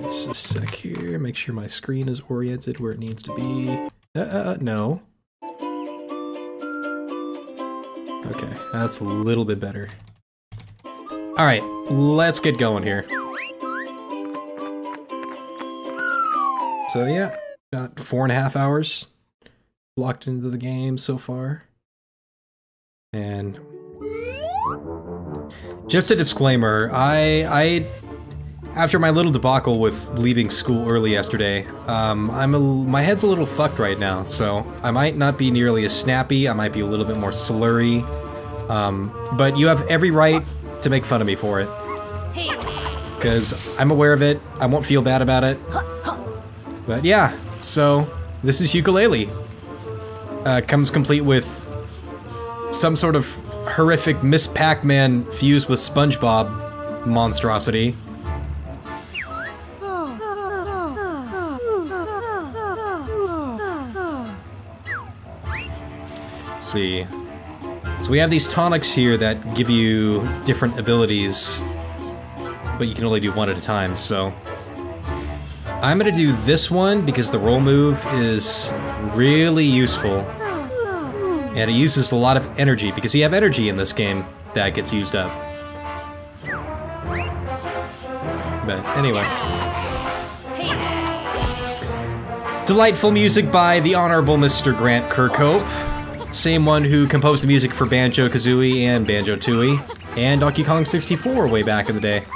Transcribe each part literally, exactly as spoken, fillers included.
Just a sec here, make sure my screen is oriented where it needs to be. Uh, uh, no. Okay, that's a little bit better. Alright, let's get going here. So yeah, got four and a half hours locked into the game so far. And just a disclaimer, I, I, after my little debacle with leaving school early yesterday, um, I'm a, my head's a little fucked right now, so I might not be nearly as snappy, I might be a little bit more slurry, um, but you have every right to make fun of me for it. Because I'm aware of it, I won't feel bad about it. But yeah, so this is Yooka-Laylee. Uh, comes complete with some sort of horrific Miss Pac-Man fused with SpongeBob monstrosity. Let's see. So we have these tonics here that give you different abilities, but you can only do one at a time, so I'm gonna do this one because the roll move is really useful. And it uses a lot of energy, because you have energy in this game that gets used up. But anyway. Delightful music by the Honorable Mister Grant Kirkhope. Same one who composed the music for Banjo-Kazooie and Banjo-Tooie. And Donkey Kong sixty-four way back in the day.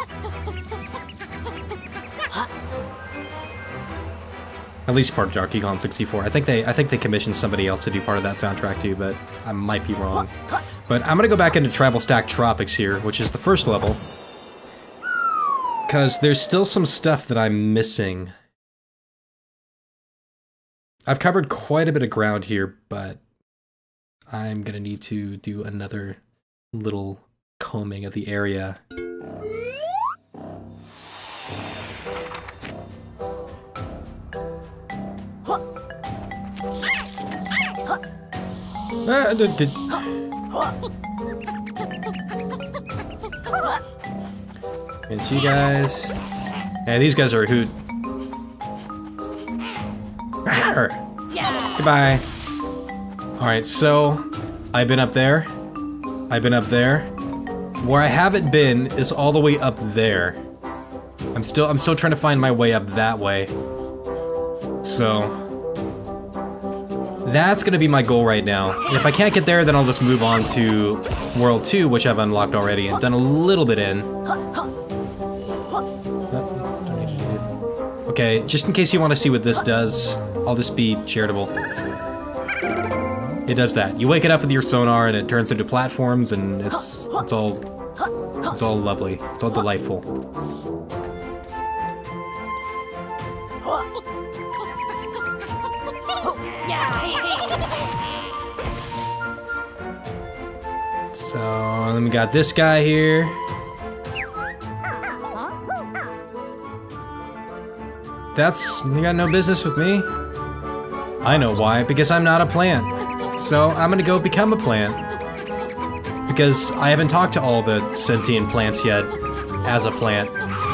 At least part of Donkey Kong sixty-four. I think they I think they commissioned somebody else to do part of that soundtrack too, but I might be wrong. But I'm gonna go back into Travel Stack Tropics here, which is the first level. Cause there's still some stuff that I'm missing. I've covered quite a bit of ground here, but I'm gonna need to do another little combing of the area. Ah, did, did. And you guys... Yeah, these guys are a hoot. Arr. Goodbye. Alright, so... I've been up there. I've been up there. Where I haven't been is all the way up there. I'm still I'm still trying to find my way up that way. So... That's gonna be my goal right now. And if I can't get there, then I'll just move on to World two, which I've unlocked already and done a little bit in. Okay, just in case you want to see what this does, I'll just be charitable. It does that. You wake it up with your sonar and it turns into platforms, and it's it's all it's all lovely. It's all delightful. So, then we got this guy here. That's, you got no business with me. I know why, because I'm not a plant. So, I'm gonna go become a plant. Because I haven't talked to all the sentient plants yet, as a plant.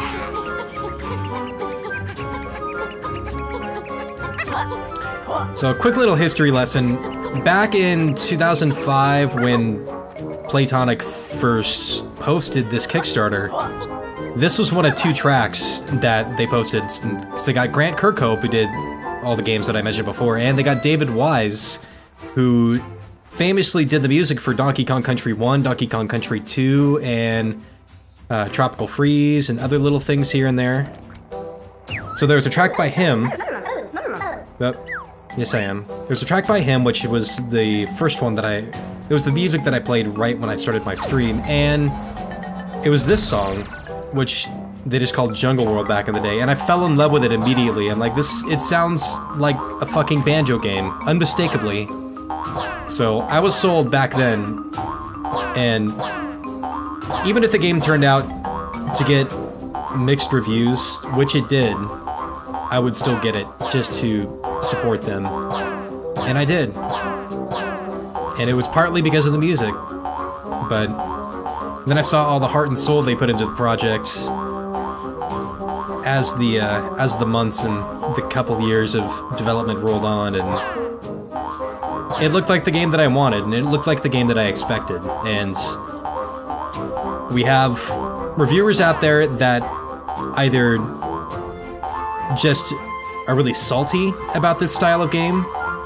So, a quick little history lesson. Back in two thousand five, when Playtonic first posted this Kickstarter, this was one of two tracks that they posted. So they got Grant Kirkhope, who did all the games that I mentioned before, and they got David Wise, who famously did the music for Donkey Kong Country one, Donkey Kong Country two, and uh, Tropical Freeze, and other little things here and there. So there's a track by him. Oh, yes, I am. There's a track by him, which was the first one that I... It was the music that I played right when I started my stream, and it was this song, which they just called Jungle World back in the day, and I fell in love with it immediately. I'm like, this, it sounds like a fucking banjo game, unmistakably. So I was sold back then, and even if the game turned out to get mixed reviews, which it did, I would still get it just to support them. And I did. And it was partly because of the music, but then I saw all the heart and soul they put into the project as the uh, as the months and the couple years of development rolled on, and it looked like the game that I wanted, and it looked like the game that I expected. And we have reviewers out there that either just are really salty about this style of game,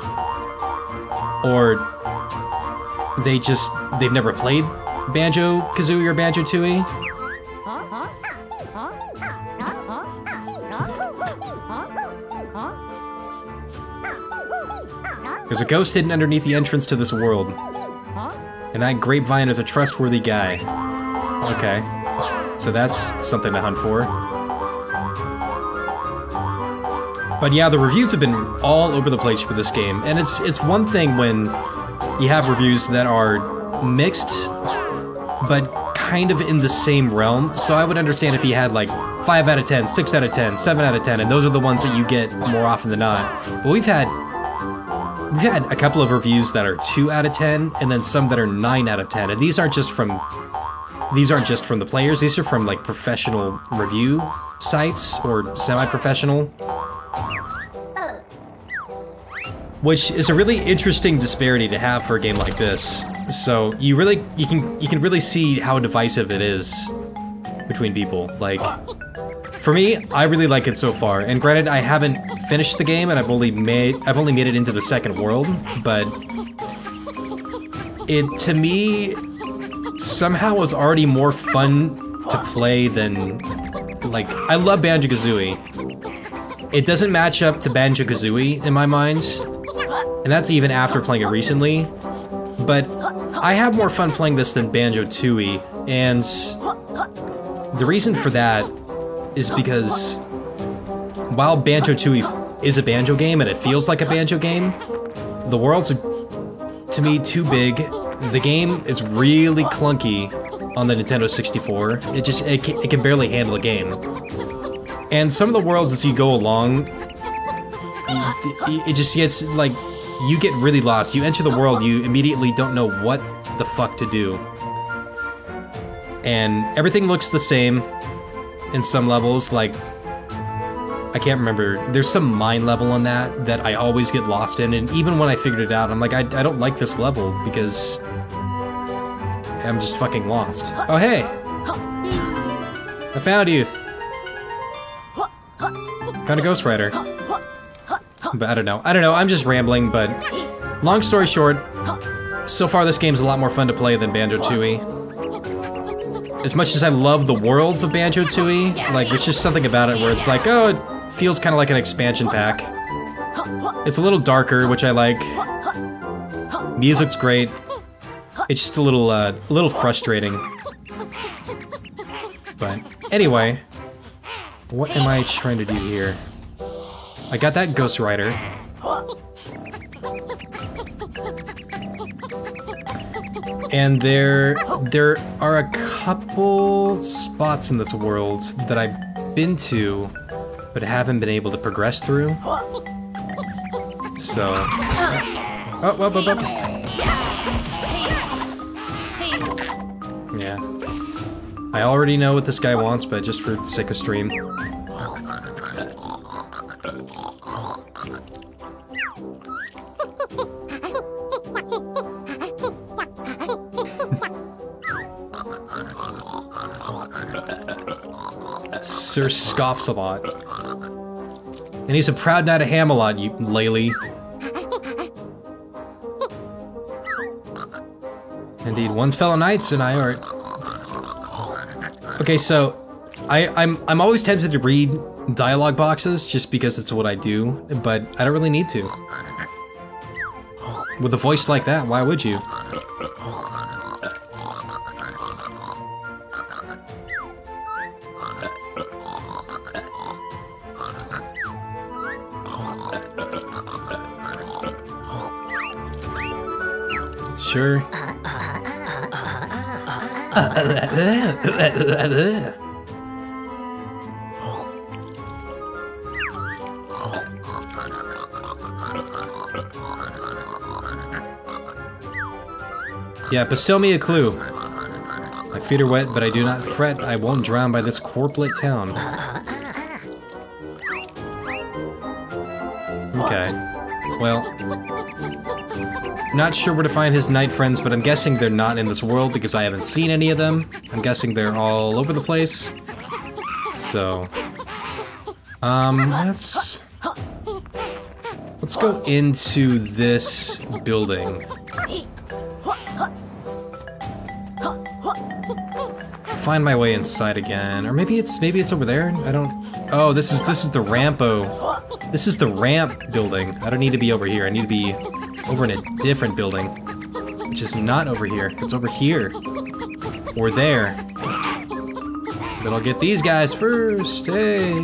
or they just, they've never played Banjo-Kazooie or Banjo-Tooie. There's a ghost hidden underneath the entrance to this world. And that grapevine is a trustworthy guy. Okay. So that's something to hunt for. But yeah, the reviews have been all over the place for this game. And it's it's one thing when you have reviews that are mixed, but kind of in the same realm. So I would understand if you had like five out of ten, six out of ten, seven out of ten, and those are the ones that you get more often than not. But we've had We've had a couple of reviews that are two out of ten, and then some that are nine out of ten, and these aren't just from these aren't just from the players. These are from like professional review sites or semi-professional, which is a really interesting disparity to have for a game like this. So you really you can you can really see how divisive it is between people. Like, for me, I really like it so far, and granted, I haven't finished the game, and I've only made I've only made it into the second world, but it, to me, somehow was already more fun to play than, like, I love Banjo-Kazooie. It doesn't match up to Banjo-Kazooie in my mind, and that's even after playing it recently, but I have more fun playing this than Banjo-Tooie, and the reason for that is because while Banjo-Tooie is a Banjo game and it feels like a Banjo game, the worlds are, to me, too big. The game is really clunky on the Nintendo sixty-four. It just, it can, it can barely handle a game. And some of the worlds as you go along, it just gets, like, you get really lost. You enter the world, you immediately don't know what the fuck to do. And everything looks the same in some levels, like, I can't remember, there's some mine level on that that I always get lost in, and even when I figured it out, I'm like, I, I don't like this level, because I'm just fucking lost. Oh hey! I found you! Found a Ghost Rider. But I don't know, I don't know, I'm just rambling, but long story short, so far this game's a lot more fun to play than Banjo-Tooie. As much as I love the worlds of Banjo-Tooie, like, there's just something about it where it's like, oh, it feels kind of like an expansion pack. It's a little darker, which I like. Music's great. It's just a little, uh, a little frustrating. But, anyway, what am I trying to do here? I got that Ghost Rider. And there, there are a couple spots in this world that I've been to, but haven't been able to progress through. So, oh, whoop, whoop, whoop. Yeah, I already know what this guy wants, but just for the sake of stream. Sir scoffs a lot. And he's a proud knight of Ham-a-Lot, Yooka-Laylee. Indeed, one's fellow knights and I are... Okay, so... I, I'm, I'm always tempted to read dialogue boxes just because it's what I do, but I don't really need to. With a voice like that, why would you? Sure. Yeah, bestow me a clue. My feet are wet, but I do not fret. I won't drown by this corplet town. Okay. Well, not sure where to find his knight friends, but I'm guessing they're not in this world because I haven't seen any of them. I'm guessing they're all over the place. So, um, let's let's go into this building. Find my way inside again, or maybe it's maybe it's over there. I don't. Oh, this is this is the rampo. This is the ramp building. I don't need to be over here. I need to be over in a different building, which is not over here. It's over here or there. But I'll get these guys first. Hey.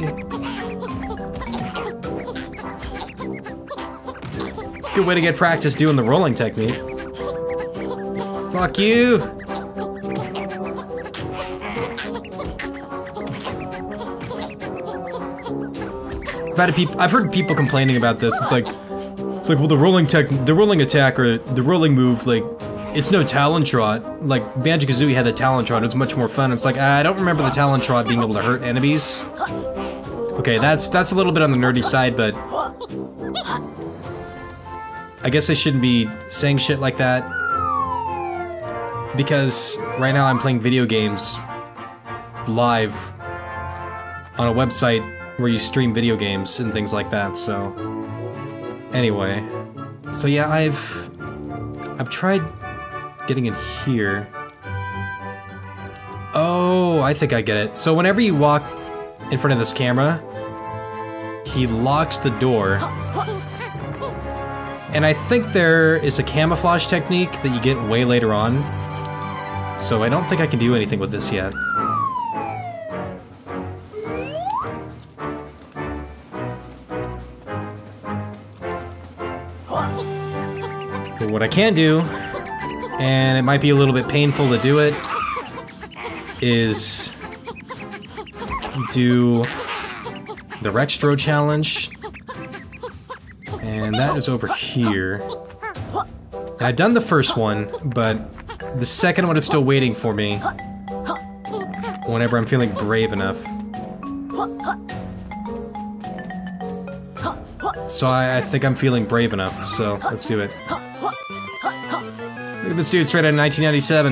Good way to get practice doing the rolling technique. Fuck you. I've had peop I've heard people complaining about this. It's like, it's like, well, the rolling tech, the rolling attack or the rolling move, like, it's no Talon Trot. Like Banjo-Kazooie had the Talon Trot. It was much more fun. It's like I don't remember the Talon Trot being able to hurt enemies. Okay, that's that's a little bit on the nerdy side, but I guess I shouldn't be saying shit like that because right now I'm playing video games live on a website where you stream video games and things like that, so... Anyway. So yeah, I've... I've tried getting in here. Oh, I think I get it. So whenever you walk in front of this camera, he locks the door. And I think there is a camouflage technique that you get way later on. So I don't think I can do anything with this yet. But what I can do, and it might be a little bit painful to do it, is do the Rextro challenge. And that is over here. And I've done the first one, but the second one is still waiting for me whenever I'm feeling brave enough. So I, I think I'm feeling brave enough, so let's do it. Look at this dude straight out of nineteen ninety-seven.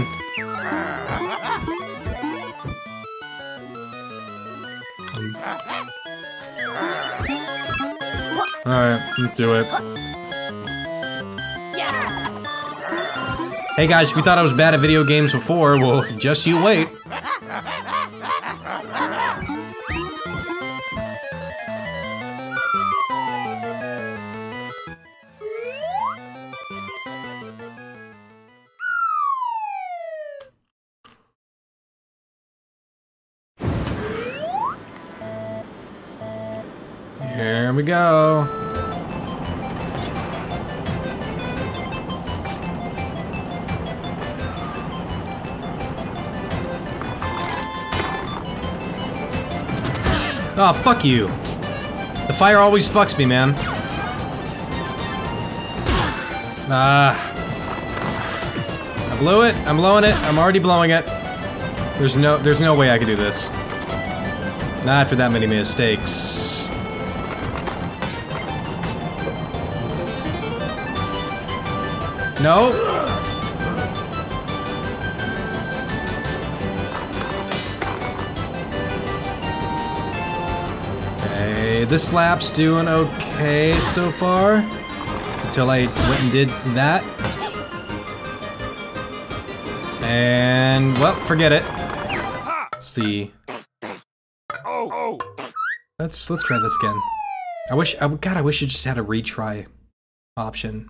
Alright, let's do it. Hey guys, if you thought I was bad at video games before, well, just you wait. Here we go. Oh, fuck you. The fire always fucks me, man. Ah. I blew it. I'm blowing it. I'm already blowing it. There's no there's no way I can do this. Not after that many mistakes. No. Okay, this lap's doing okay so far. Until I went and did that. And, well, forget it. Let's see. Let's, let's try this again. I wish, I, God, I wish it just had a retry option.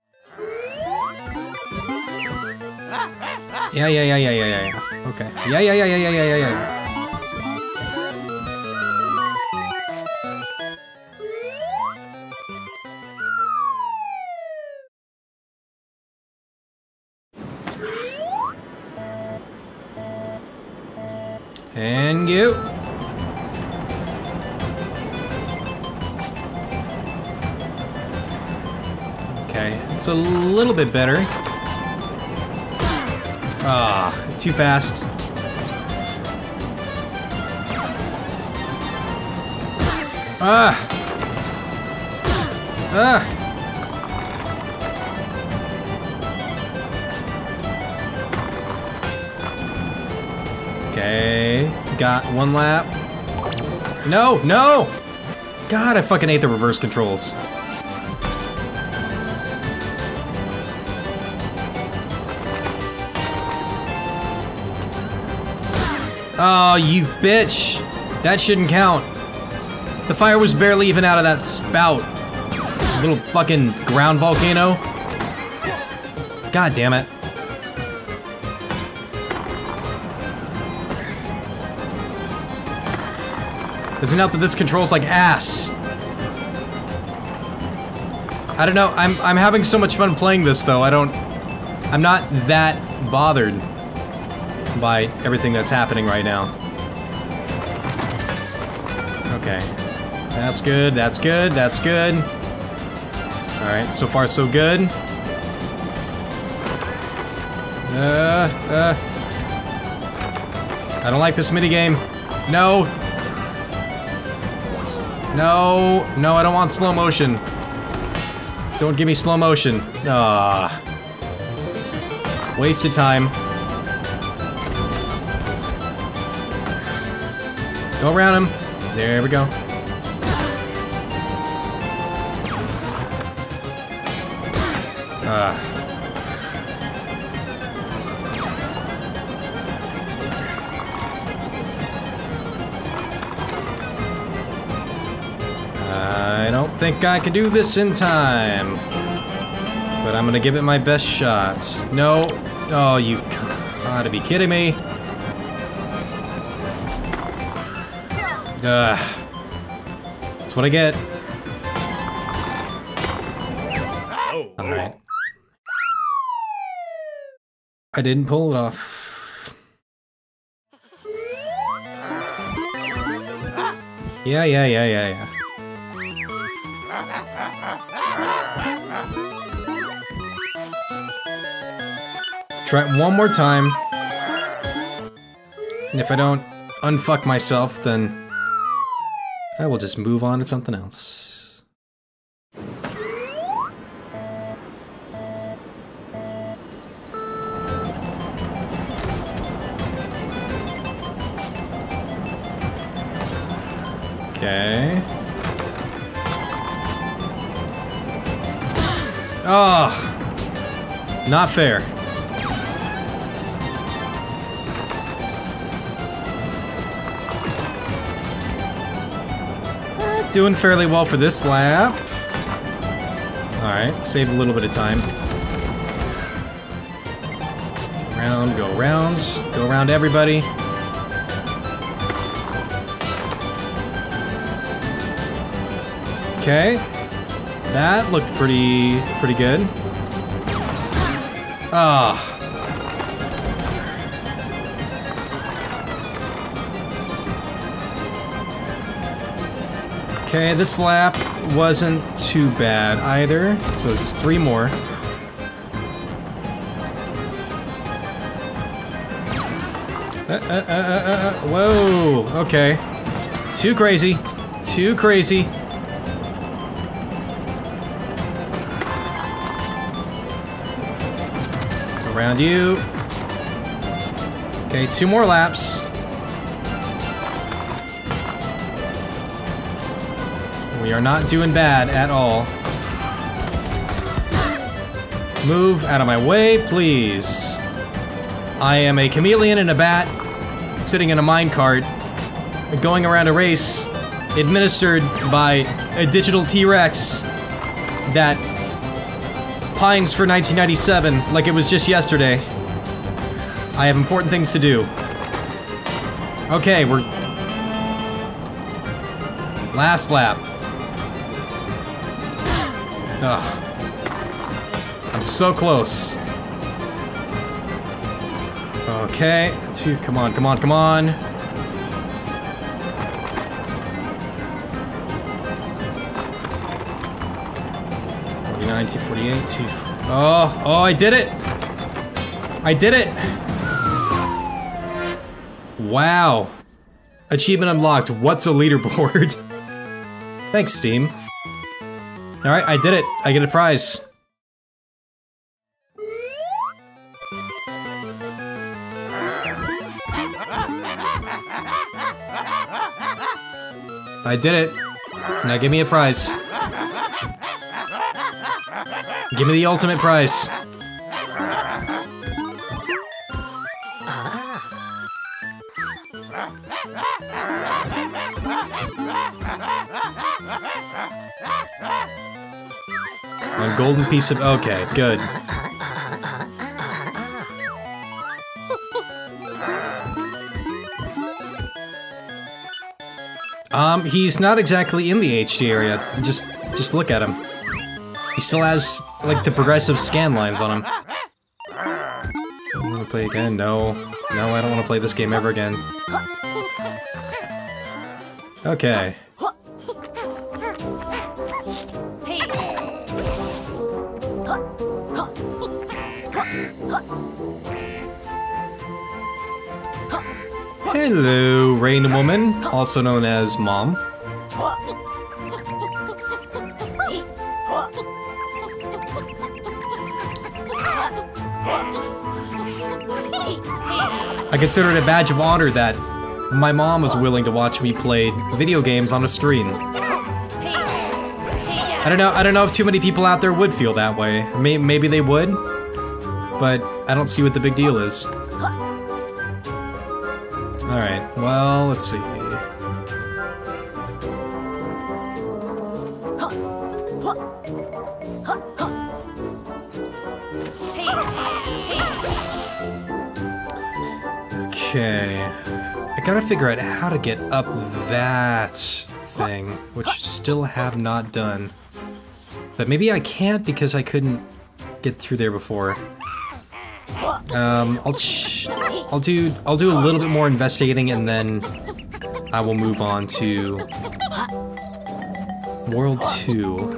Yeah, yeah, yeah, yeah, yeah, yeah, yeah. Okay. Yeah, yeah, yeah, yeah, yeah, yeah, yeah, yeah. And you. Okay, it's a little bit better. Ah, too fast. Ah! Ah! Okay, got one lap. No, no! God, I fucking hate the reverse controls. Oh, you bitch! That shouldn't count. The fire was barely even out of that spout. Little fucking ground volcano. God damn it. Doesn't help that this controls like ass. I don't know, I'm I'm having so much fun playing this though, I don't... I'm not that bothered by everything that's happening right now. Okay. That's good, that's good, that's good. Alright, so far so good. Uh, uh. I don't like this minigame. No! No, no, I don't want slow motion. Don't give me slow motion. Ah. Waste of time. Go around him. There we go. Ah. I don't think I can do this in time. But I'm gonna give it my best shot. No. Oh, you gotta be kidding me. Ugh. That's what I get. Alright. I didn't pull it off. Yeah, yeah, yeah, yeah, yeah. Try it one more time. And if I don't unfuck myself, then I will just move on to something else. Okay. Oh, not fair. Doing fairly well for this lap. Alright, save a little bit of time. Round, go rounds. Go around everybody. Okay. That looked pretty, pretty good. Ah. Okay, this lap wasn't too bad either, so just three more. Uh, uh, uh, uh, uh, whoa, okay. Too crazy, too crazy. Around you. Okay, two more laps. We are not doing bad at all. Move out of my way, please. I am a chameleon in a bat, sitting in a minecart, going around a race administered by a digital T-Rex that pines for nineteen ninety-seven like it was just yesterday. I have important things to do. Okay, we're... last lap. Ugh. I'm so close. Okay, two, come on, come on, come on. forty-nine, two forty-eight, two... Oh, oh, I did it! I did it! Wow. Achievement unlocked. What's a leaderboard? Thanks, Steam. Alright, I did it. I get a prize. I did it. Now give me a prize. Give me the ultimate prize. A golden piece of... Okay, good. Um, he's not exactly in the H D area. Just, just look at him. He still has, like, the progressive scan lines on him. I wanna play again? No. No, I don't want to play this game ever again. Okay. Hello, Rain Woman, also known as Mom. I consider it a badge of honor that my mom was willing to watch me play video games on a stream. I don't know, I don't know if too many people out there would feel that way. May maybe they would, but I don't see what the big deal is. Alright, well, let's see. Okay. I gotta figure out how to get up that thing, which still have not done. But maybe I can't because I couldn't get through there before. Um, I'll ch I'll do I'll do a little bit more investigating and then I will move on to World two.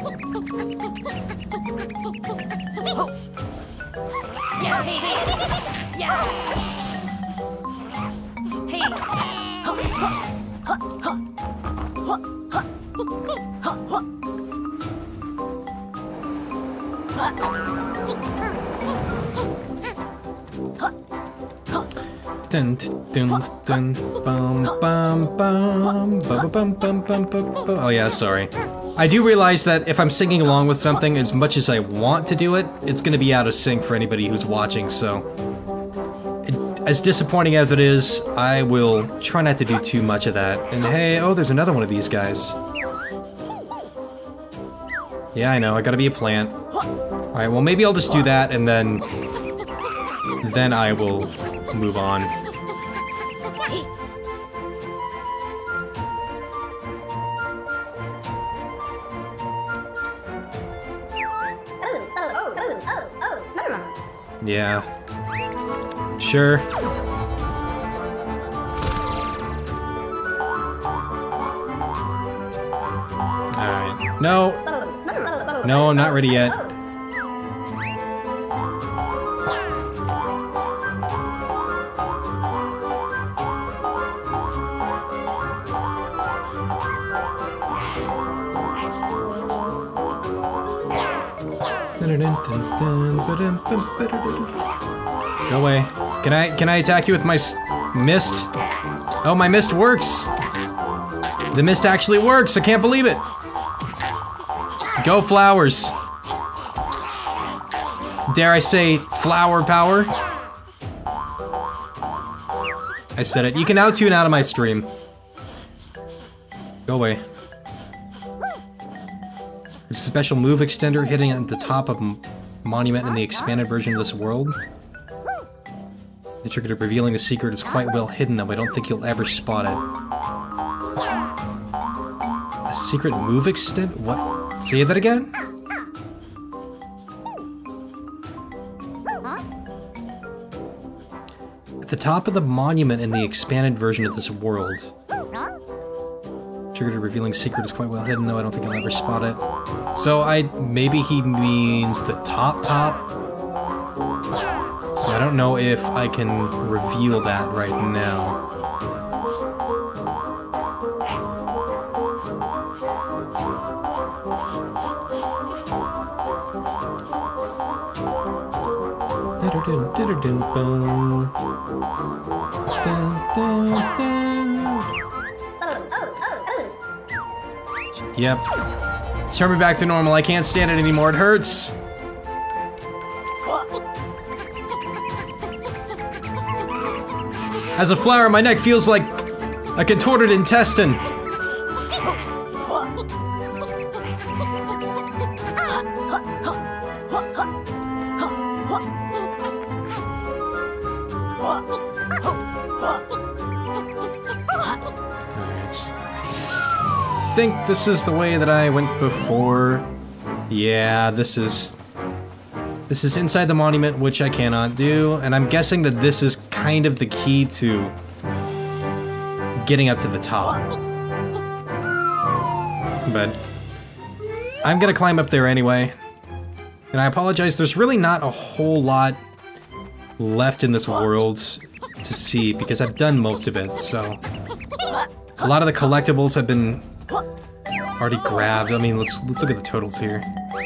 Dun dun dun bum bum bum bum bum bum bum bum. Oh yeah, sorry. I do realize that if I'm singing along with something, as much as I want to do it, it's gonna be out of sync for anybody who's watching, so... It, as disappointing as it is, I will try not to do too much of that. And hey, oh, there's another one of these guys. Yeah, I know, I gotta be a plant. Alright, well maybe I'll just do that, and then... Then I will move on. Yeah. Sure. Alright. No! No, I'm not ready yet. Go away. Can I can I attack you with my s mist? Oh, my mist works. The mist actually works. I can't believe it. Go flowers. Dare I say flower power? I said it. You can now tune out of my stream. Go away. It's a special move extender hitting at the top of a monument in the expanded version of this world. The trick to revealing a secret is quite well hidden, though I don't think you'll ever spot it. A secret move extend? What? Say that again? At the top of the monument in the expanded version of this world. Trigger to revealing secret is quite well hidden, though I don't think I'll ever spot it. So I... maybe he means the top top? So I don't know if I can reveal that right now. Yep. Turn me back to normal. I can't stand it anymore. It hurts. As a flower, my neck feels like a contorted intestine. I think this is the way that I went before. Yeah, this is... This is inside the monument, which I cannot do, and I'm guessing that this is kind of the key to getting up to the top. But I'm gonna climb up there anyway. And I apologize, there's really not a whole lot left in this world to see, because I've done most of it, so... A lot of the collectibles have been already grabbed. I mean, let's let's look at the totals here.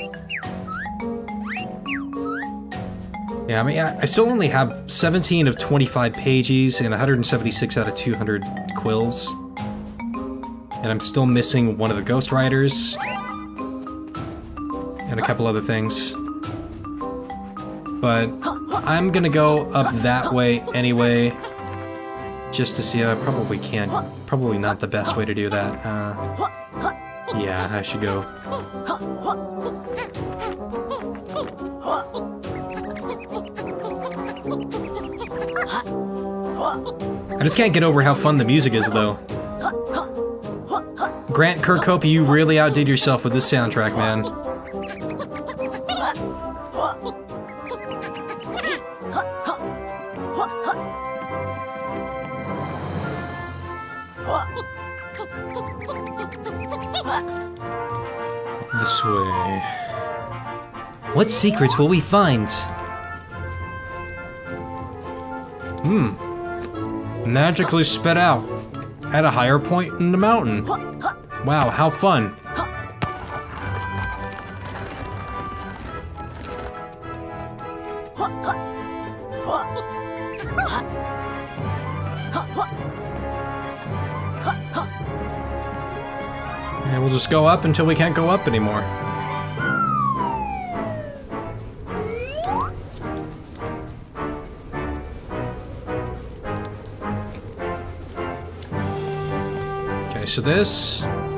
Yeah, I mean, I, I still only have seventeen of twenty-five pages and one hundred seventy-six out of two hundred quills. And I'm still missing one of the Ghost Riders. And a couple other things. But I'm gonna go up that way anyway. Just to see, I probably can't. Probably not the best way to do that. Uh, yeah, I should go. I just can't get over how fun the music is, though. Grant Kirkhope, you really outdid yourself with this soundtrack, man. This way. What secrets will we find? Hmm. Magically spit out at a higher point in the mountain. Wow, how fun. And we'll just go up until we can't go up anymore. Okay, so this...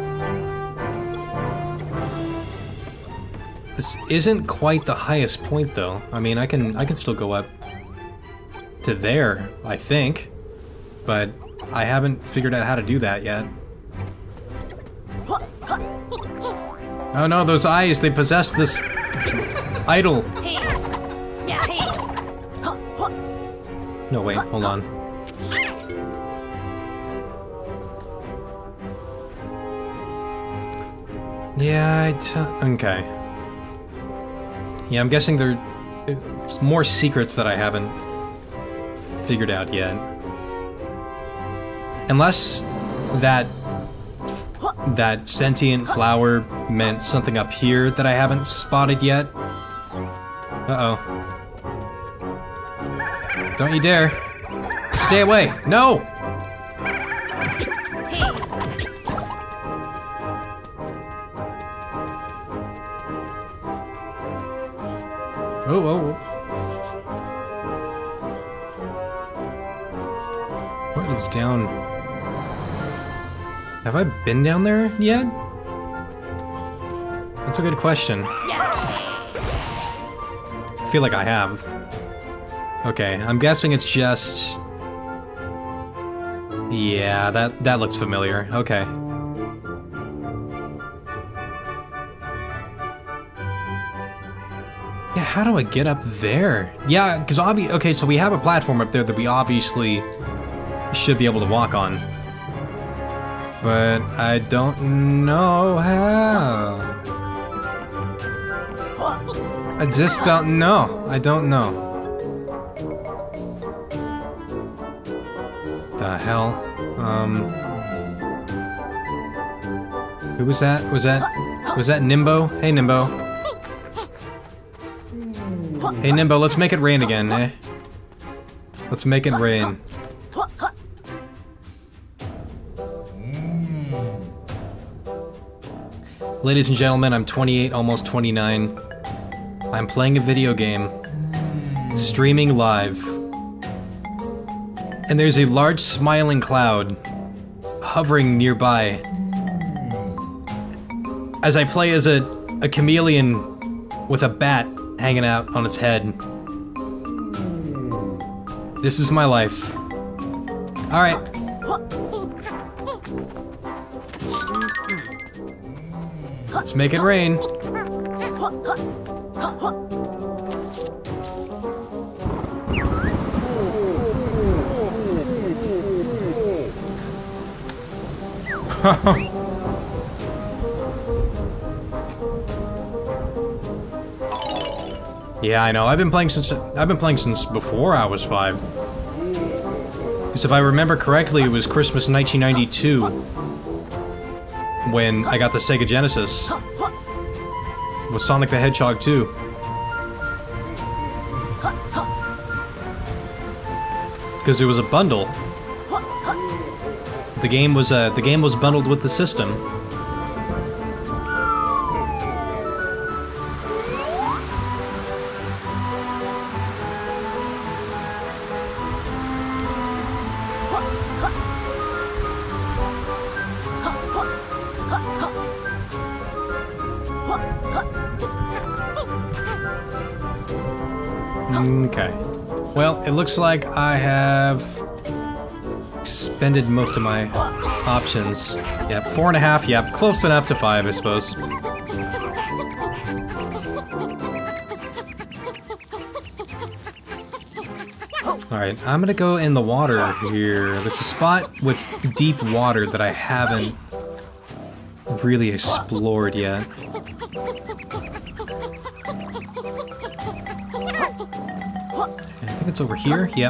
This isn't quite the highest point, though. I mean, I can I can still go up to there, I think. But I haven't figured out how to do that yet. Oh no, those eyes, they possess this idol. No, wait, hold on. Yeah, I t- okay. Yeah, I'm guessing there's more secrets that I haven't figured out yet. Unless that that sentient flower meant something up here that I haven't spotted yet. Uh-oh. Don't you dare. Stay away. No! Oh, oh, oh. What is down? Have I been down there yet? That's a good question. I feel like I have. Okay, I'm guessing it's just... Yeah, that, that looks familiar. Okay. Yeah, how do I get up there? Yeah, because obvi- okay, so we have a platform up there that we obviously should be able to walk on. But I don't know how. I just don't know. I don't know. The hell? Um. Who was that? Was that? Was that Nimbo? Hey, Nimbo. Hey Nimbo, let's make it rain again, eh? Let's make it rain. Ladies and gentlemen, I'm twenty-eight, almost twenty-nine. I'm playing a video game. Streaming live. And there's a large smiling cloud hovering nearby. As I play as a, a chameleon with a bat hanging out on its head. This is my life. Alright. Let's make it rain. Yeah, I know. I've been playing since I've been playing since before I was five. Because if I remember correctly, it was Christmas nineteen ninety-two when I got the Sega Genesis with Sonic the Hedgehog two. Because it was a bundle. The game was uh, the game was bundled with the system. Okay. Well, it looks like I have expended most of my options. Yep, four and a half, yep, close enough to five, I suppose. Alright, I'm gonna go in the water here. There's a spot with deep water that I haven't really explored yet. I think it's over here, yep.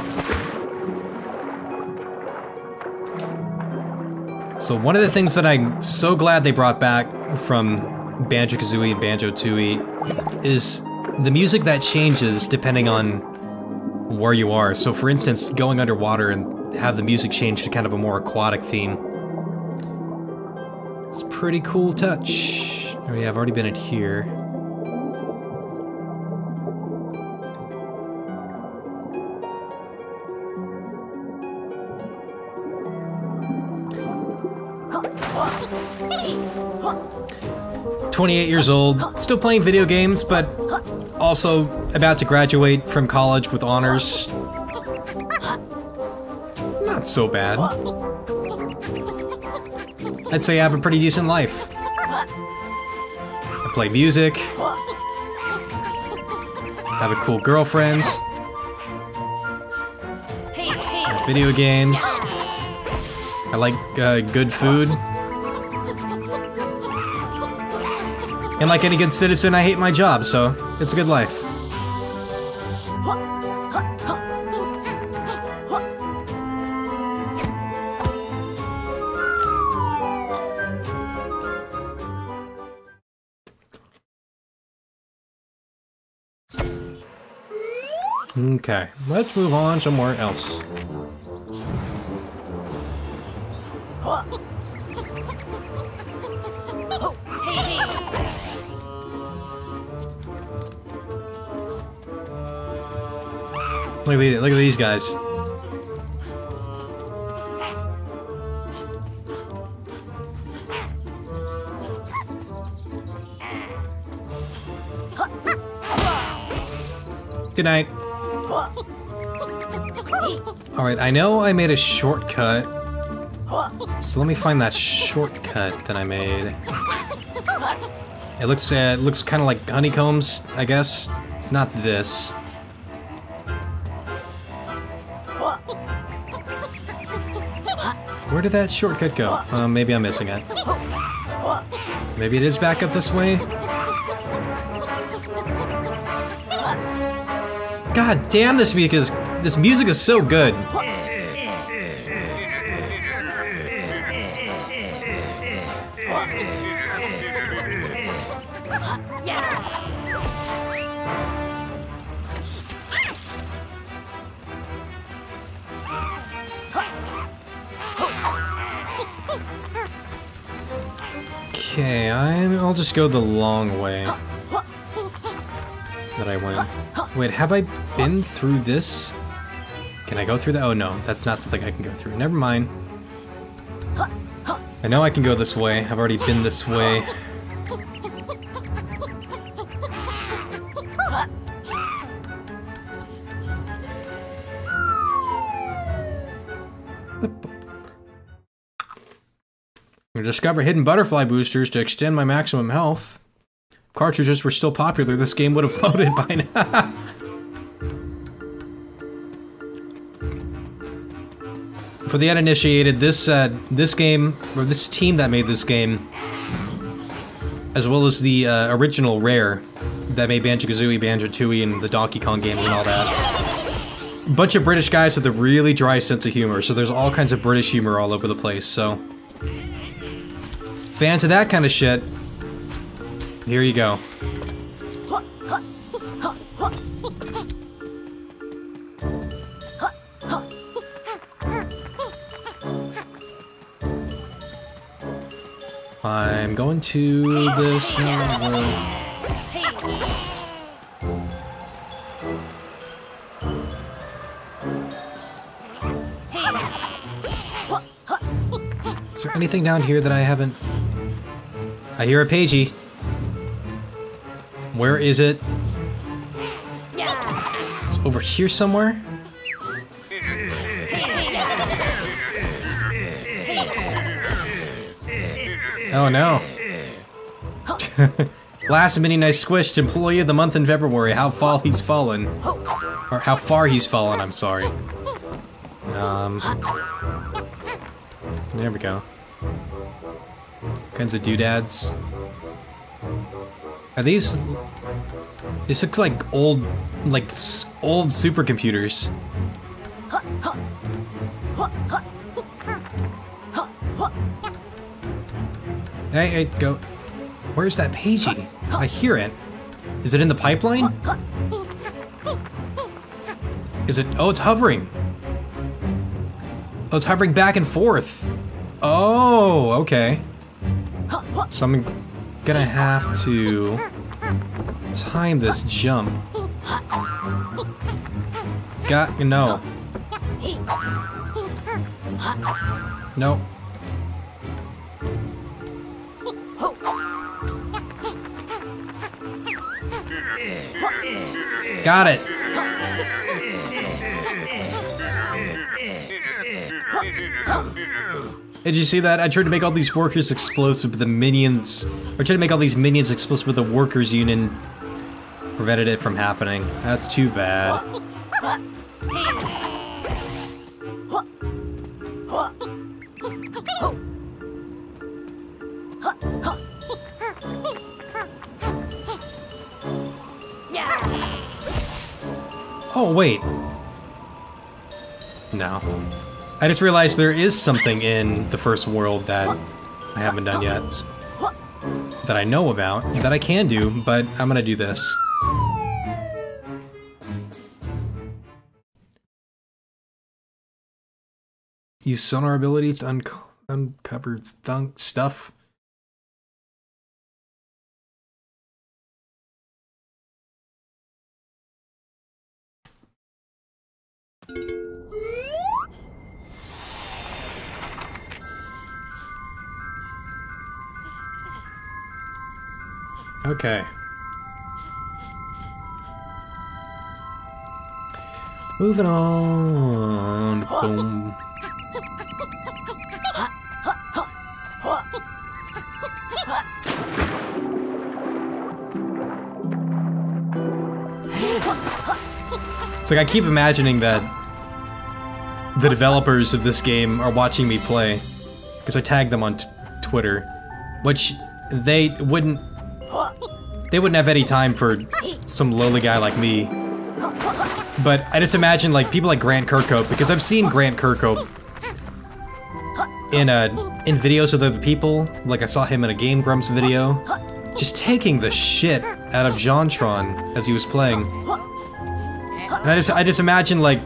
So one of the things that I'm so glad they brought back from Banjo-Kazooie and Banjo-Tooie is the music that changes depending on where you are. So for instance, going underwater and have the music change to kind of a more aquatic theme. It's a pretty cool touch. Oh yeah, I've already been in here. twenty-eight years old, still playing video games, but also about to graduate from college with honors. Not so bad. I'd say I have a pretty decent life. I play music. Have a cool girlfriend. Have video games. I like uh, good food. And like any good citizen, I hate my job, so it's a good life. Okay, let's move on somewhere else. Look at these, look at these guys. Good night. Alright, I know I made a shortcut. So let me find that shortcut that I made. It looks, uh, it looks kind of like honeycombs, I guess. It's not this. Where did that shortcut go? Uh, maybe I'm missing it. Maybe it is back up this way? God damn, this music is this music is so good. Okay, I'm, I'll just go the long way that I went. Wait, have I been through this? Can I go through that? Oh no, that's not something I can go through. Never mind. I know I can go this way. I've already been this way. Discover hidden butterfly boosters to extend my maximum health. If cartridges were still popular, this game would have loaded by now. For the uninitiated, this uh, this game, or this team that made this game, as well as the uh, original Rare that made Banjo-Kazooie, Banjo-Tooie, and the Donkey Kong games and all that. A bunch of British guys with a really dry sense of humor, so there's all kinds of British humor all over the place, so... Fans of that kind of shit, here you go. I'm going to this now. Is there anything down here that I haven't... I hear a pagey. Where is it? It's over here somewhere? Oh no. Last mini nice squished employee of the month in February. How far he's fallen. Or how far he's fallen, I'm sorry. Um... There we go. Kinds of doodads. Are these... These look like old... like s old supercomputers. Hey, hey, go. Where's that pagey? I hear it. Is it in the pipeline? Is it... Oh, it's hovering. Oh, it's hovering back and forth. Oh, okay. So I'm gonna have to time this jump. Got no. No. Got it. Did you see that? I tried to make all these workers explosive, but the minions... Or tried to make all these minions explosive, but the workers union prevented it from happening. That's too bad. Oh, wait. No. I just realized there is something in the first world that I haven't done yet. That I know about, that I can do, but I'm gonna do this. Use sonar abilities to unco uncover thunk stuff. Okay. Moving on. Boom. It's like I keep imagining that the developers of this game are watching me play, because I tagged them on t Twitter, which they wouldn't they wouldn't have any time for some lowly guy like me. But I just imagine like people like Grant Kirkhope, because I've seen Grant Kirkhope in uh in videos of other people. Like I saw him in a Game Grumps video, just taking the shit out of JonTron as he was playing. And I just I just imagine like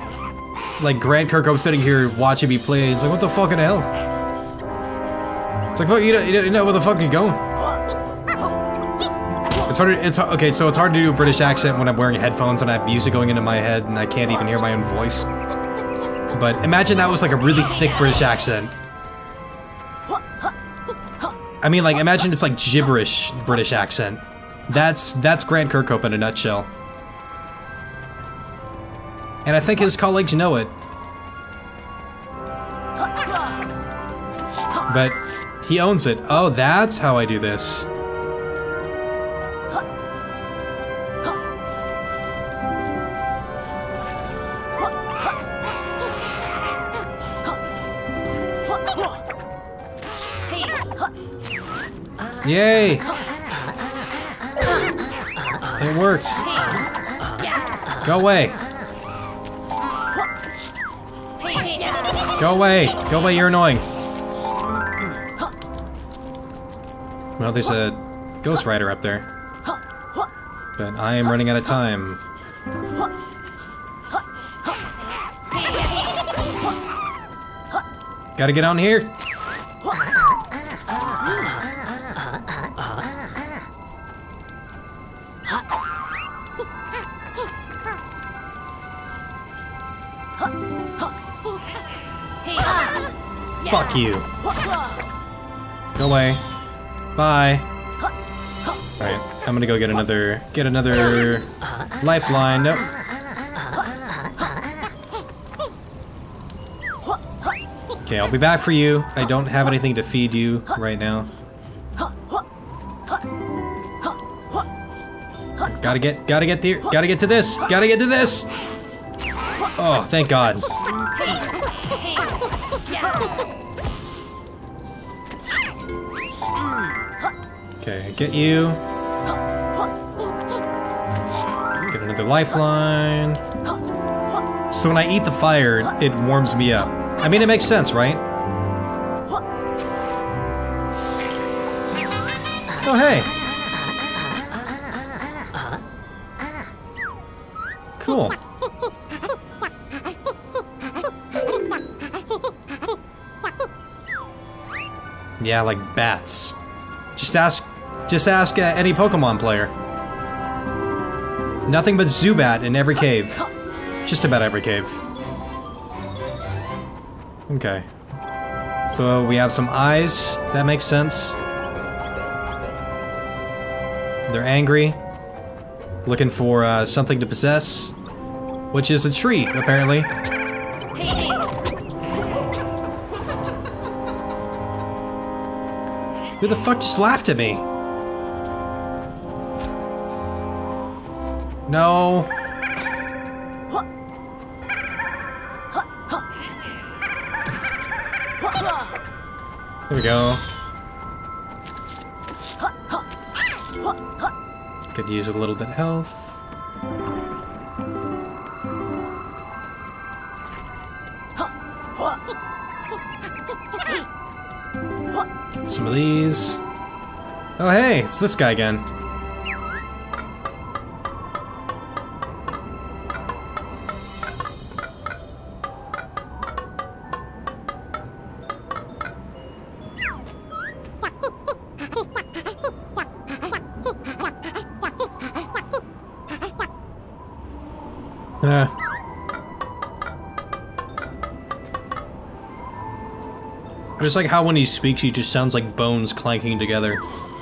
like Grant Kirkhope sitting here watching me play. It's like, what the fucking hell? It's like, fuck, you don't, you don't know where the fuck you're going. It's hard to, it's, okay, so it's hard to do a British accent when I'm wearing headphones and I have music going into my head and I can't even hear my own voice. But imagine that was like a really thick British accent. I mean, like, imagine it's like gibberish British accent. That's, that's Grant Kirkhope in a nutshell. And I think his colleagues know it. But he owns it. Oh, that's how I do this. Yay! It worked. Go away. Go away. Go away, you're annoying. Well, there's a Ghost Rider up there. But I am running out of time. Gotta get on here. Fuck you. Go away. Bye. Alright, I'm gonna go get another, get another lifeline. Nope. Okay, I'll be back for you. I don't have anything to feed you right now. Gotta get, gotta get there, gotta get to this, gotta get to this! Oh, thank God. Okay, get you. Get another lifeline. So when I eat the fire, it warms me up. I mean, it makes sense, right? Oh, hey. Cool. Yeah, like bats. Just ask, just ask uh, any Pokemon player. Nothing but Zubat in every cave. Just about every cave. Okay. So we have some eyes. That makes sense. They're angry. Looking for uh, something to possess. Which is a tree, apparently. Who the fuck just laughed at me? No. There we go. Could use a little bit of health. Get some of these. Oh hey, it's this guy again. Uh. I just like how when he speaks, he just sounds like bones clanking together.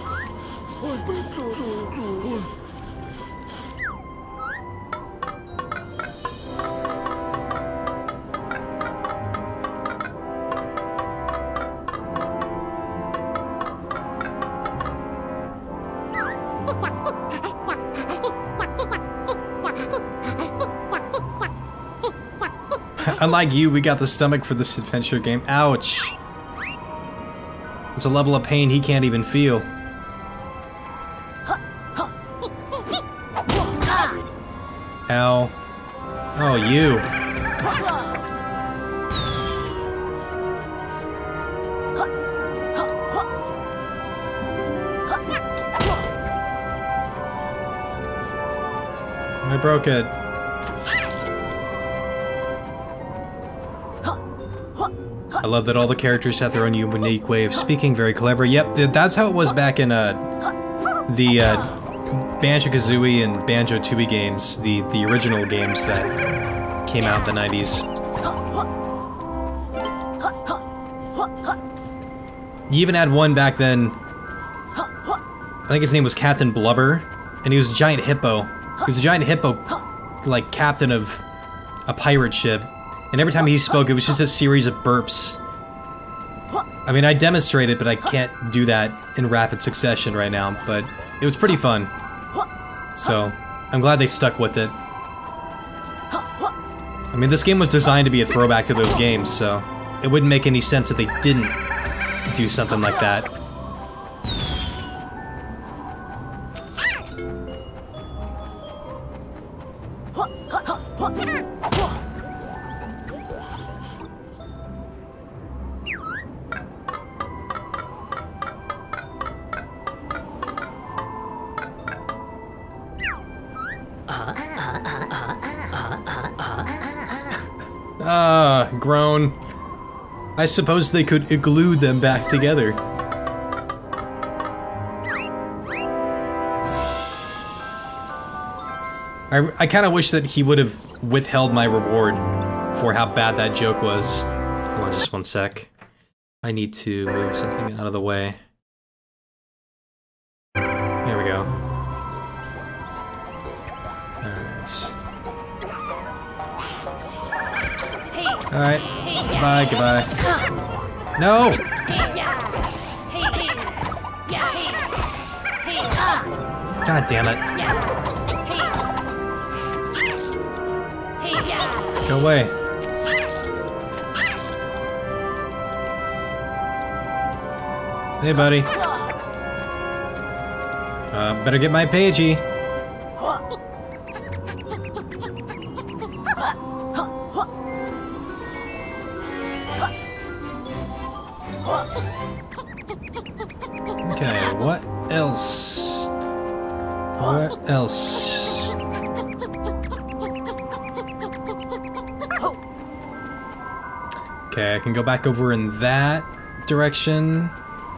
Unlike you, we got the stomach for this adventure game. Ouch. It's a level of pain he can't even feel. Ow. Oh, you. I broke it. I love that all the characters have their own unique way of speaking, very clever. Yep, that's how it was back in uh, the uh, Banjo-Kazooie and Banjo-Tooie games, the, the original games that came out in the nineties. You even had one back then, I think his name was Captain Blubber, and he was a giant hippo. He was a giant hippo, like, captain of a pirate ship. And every time he spoke, it was just a series of burps. I mean, I demonstrated, but I can't do that in rapid succession right now, but it was pretty fun. So, I'm glad they stuck with it. I mean, this game was designed to be a throwback to those games, so it wouldn't make any sense if they didn't do something like that. Ah, groan. I suppose they could glue them back together. I, I kind of wish that he would have withheld my reward for how bad that joke was. Hold on just one sec. I need to move something out of the way. There we go. Alright. Alright. Goodbye, goodbye. No! God damn it. Go away. Hey, buddy. Uh, better get my pagey. Okay, what else? What else? Okay, I can go back over in that direction.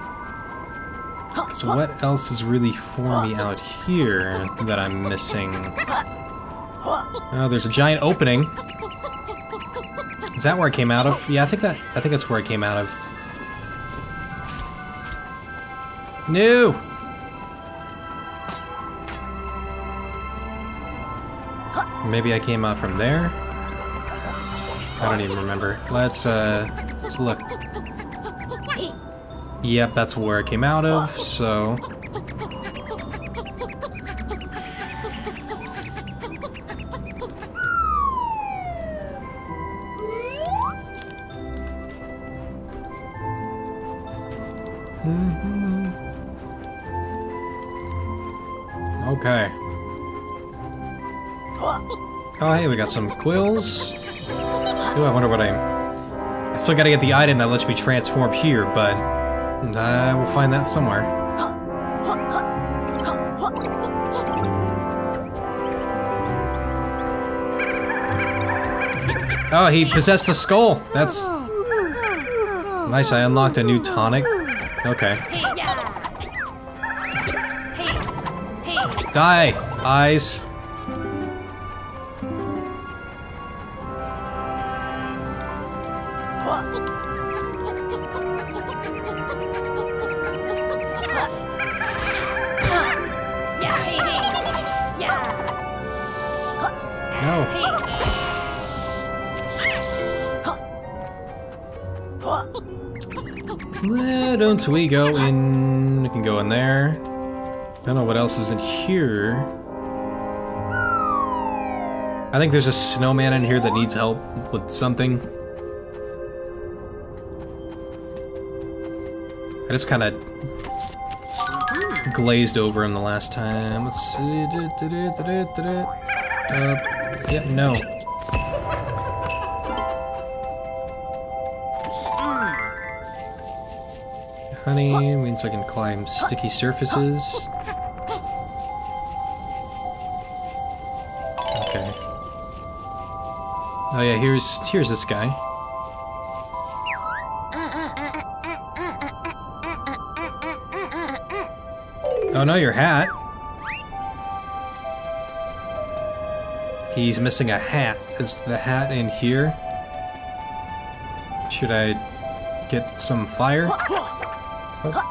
So what else is really for me out here that I'm missing? Oh, there's a giant opening. Is that where I came out of? Yeah, I think that I think that's where I came out of. No! Maybe I came out from there? I don't even remember. Let's, uh, let's look. Yep, that's where I came out of, so... Mm-hmm. Okay. Oh, hey, we got some quills. Ooh, I wonder what I'm... I still gotta get the item that lets me transform here, but... I will find that somewhere. Oh, he possessed a skull! That's... nice, I unlocked a new tonic. Okay. Die, eyes. No. Why don't we go in? We can go in there. I don't know what else is in here. I think there's a snowman in here that needs help with something. I just kind of glazed over him the last time. Let's see. Uh, yeah, no. Honey means I can climb sticky surfaces. Okay. Oh yeah, here's here's this guy. Oh no, your hat. He's missing a hat. Is the hat in here? Should I get some fire? Oh.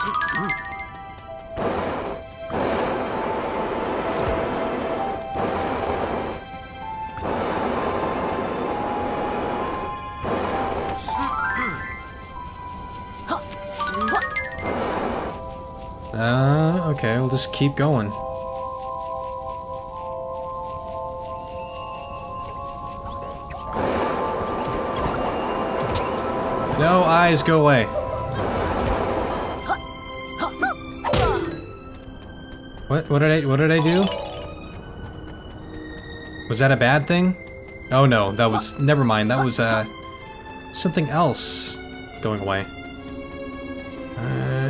Uh, okay, we'll just keep going. No, eyes, go away. What, what did I, what did I do? Was that a bad thing? Oh no, that was, never mind, that was, uh, something else going away. Uh...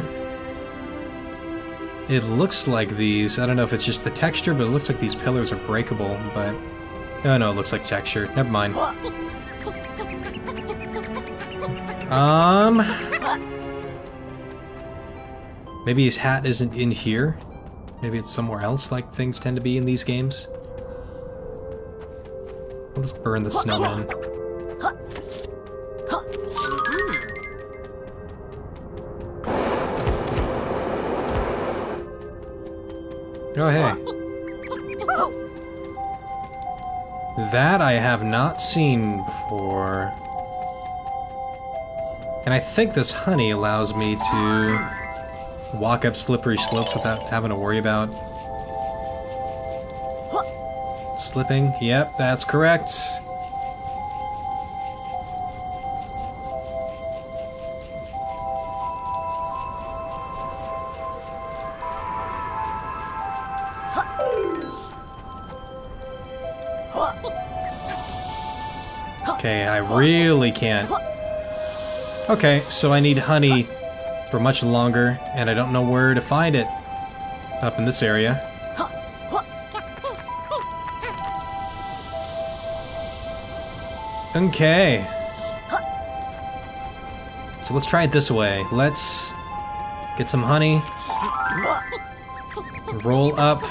It looks like these, I don't know if it's just the texture, but it looks like these pillars are breakable, but... Oh no, it looks like texture. Never mind. Um... Maybe his hat isn't in here? Maybe it's somewhere else like things tend to be in these games? I'll just burn the snowman. Oh, hey. That I have not seen before. And I think this honey allows me to walk up slippery slopes without having to worry about slipping. Yep, that's correct. Okay, I really can't. Okay, so I need honey for much longer, and I don't know where to find it up in this area. Okay. So let's try it this way. Let's get some honey. Roll up.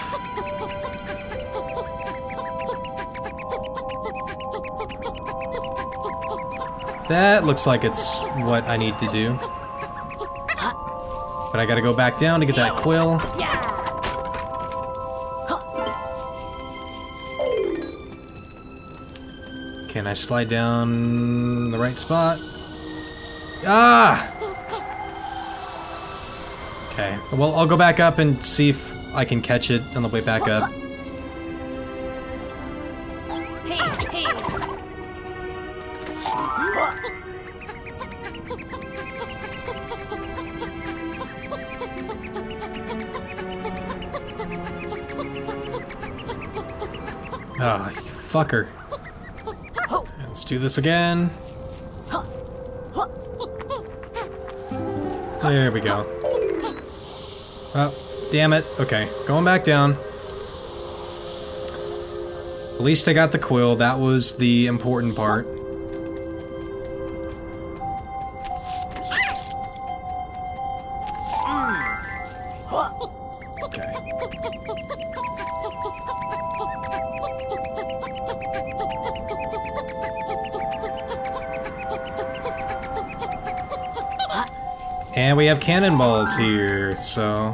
That looks like it's what I need to do. But I gotta go back down to get that quill. Can I slide down the right spot? Ah! Okay, well, I'll go back up and see if I can catch it on the way back up. Ah, you fucker. Let's do this again. There we go. Oh, damn it. Okay, going back down. At least I got the quill. That was the important part. Okay. And we have cannonballs here, so...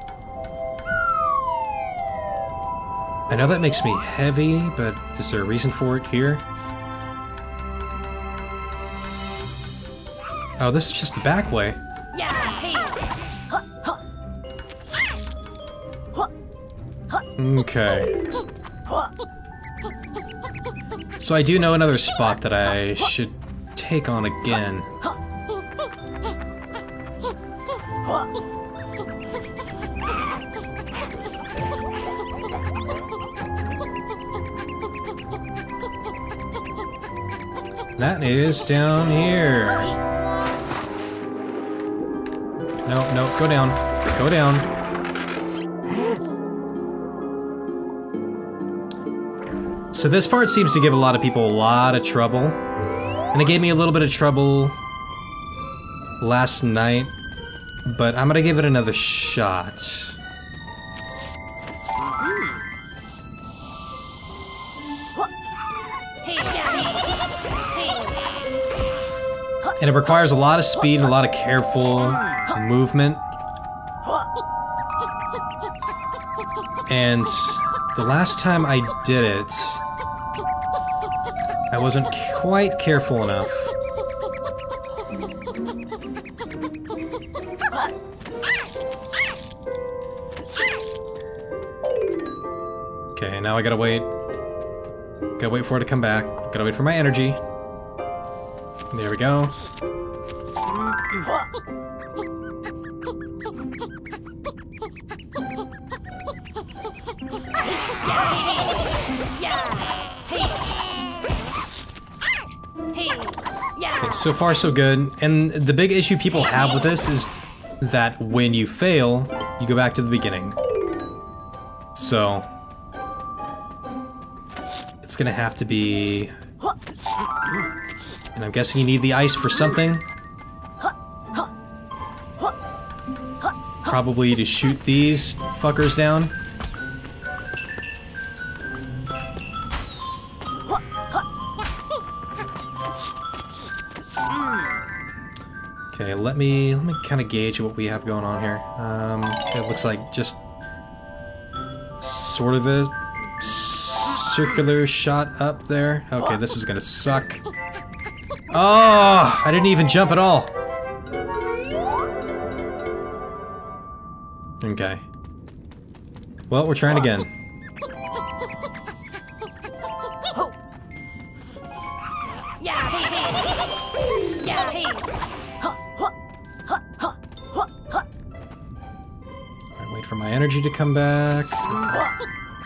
I know that makes me heavy, but is there a reason for it here? Oh, this is just the back way. Okay. So I do know another spot that I should take on again. That is down here. No, no, go down. Go down. So this part seems to give a lot of people a lot of trouble. And it gave me a little bit of trouble last night, but I'm gonna give it another shot. And it requires a lot of speed and a lot of careful movement. And the last time I did it, I wasn't quite careful enough. Okay, now I gotta wait. Gotta wait for it to come back. Gotta wait for my energy. There we go. Okay, so far so good. And the big issue people have with this is that when you fail, you go back to the beginning. So it's gonna have to be... And I'm guessing you need the ice for something. Probably to shoot these fuckers down. Okay, let me let me kind of gauge what we have going on here. Um, it looks like just sort of a circular shot up there. Okay, this is gonna suck. Oh, I didn't even jump at all. Okay. Well, we're trying again. Alright, wait for my energy to come back. Okay.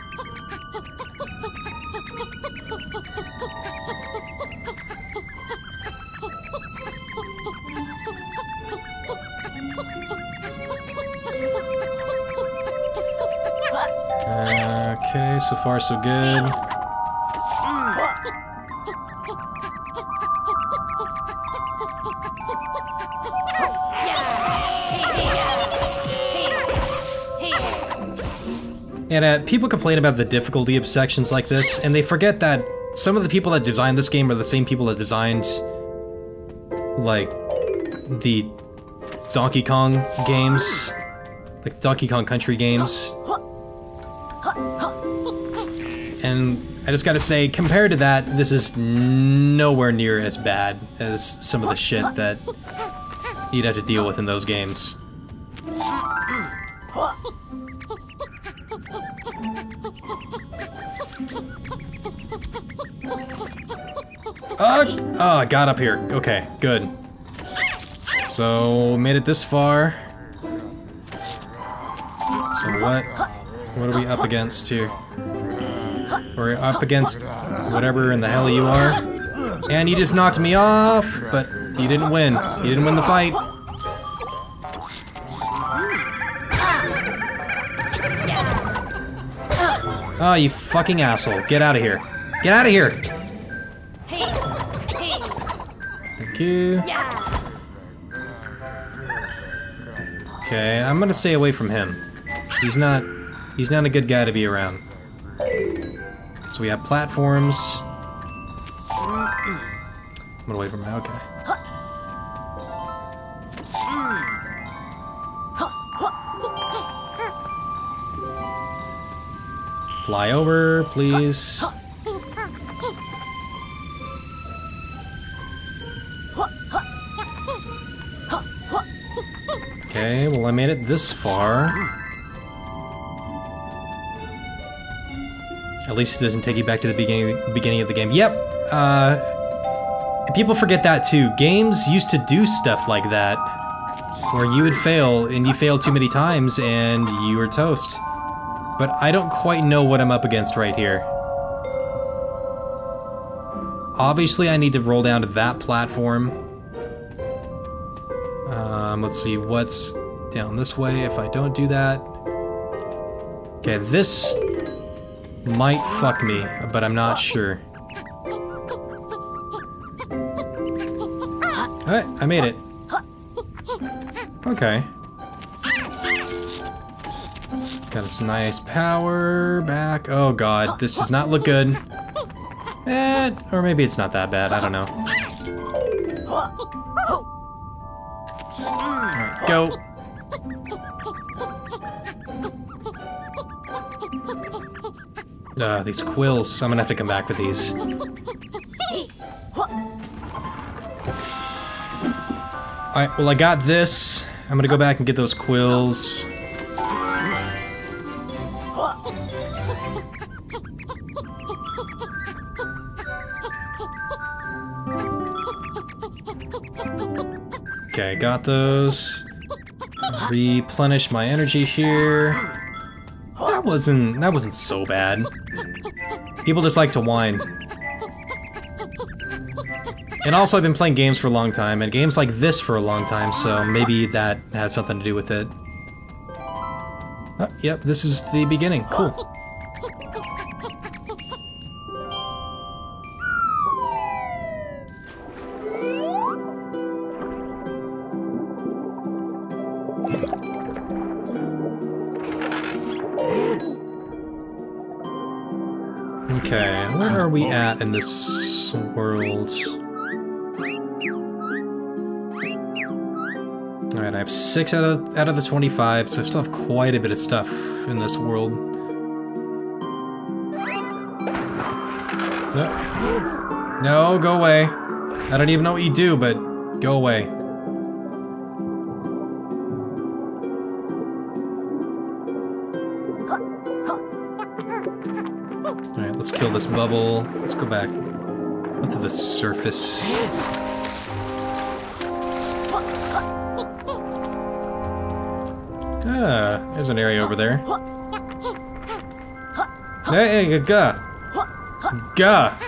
Okay, so far so good. And uh, people complain about the difficulty of sections like this, and they forget that some of the people that designed this game are the same people that designed, like, the Donkey Kong games, like Donkey Kong Country games. And I just gotta say, compared to that, this is nowhere near as bad as some of the shit that you'd have to deal with in those games. Uh, oh, I got up here. Okay, good. So, made it this far. So what? What are we up against here? We're up against whatever in the hell you are. And you just knocked me off, but you didn't win. You didn't win the fight. Oh, you fucking asshole. Get out of here. Get out of here! Thank you. Okay, I'm gonna stay away from him. He's not... He's not a good guy to be around. So we have platforms. I'm gonna wait for my... Okay. Fly over, please. Okay, well I made it this far. At least it doesn't take you back to the beginning beginning of the game. Yep. Uh, people forget that too. Games used to do stuff like that, where you would fail, and you failed too many times, and you were toast. But I don't quite know what I'm up against right here. Obviously, I need to roll down to that platform. Um, let's see what's down this way if I don't do that. Okay, this might fuck me, but I'm not sure. Alright, I made it. Okay. Got its nice power back. Oh god, this does not look good. Eh, or maybe it's not that bad, I don't know. Alright, go. Uh, these quills. I'm gonna have to come back with these. Alright, well I got this. I'm gonna go back and get those quills. Okay, got those. Replenish my energy here. That wasn't that wasn't so bad. People just like to whine. And also I've been playing games for a long time, and games like this for a long time, so maybe that has something to do with it. Oh, yep, this is the beginning. Cool. Okay, where are we at in this world? Alright, I have six out of, out of the twenty-five, so I still have quite a bit of stuff in this world. No, no, go away. I don't even know what you do, but go away. Alright, let's kill this bubble. Let's go back up to the surface. Ah, there's an area over there. Hey, gah! Gah!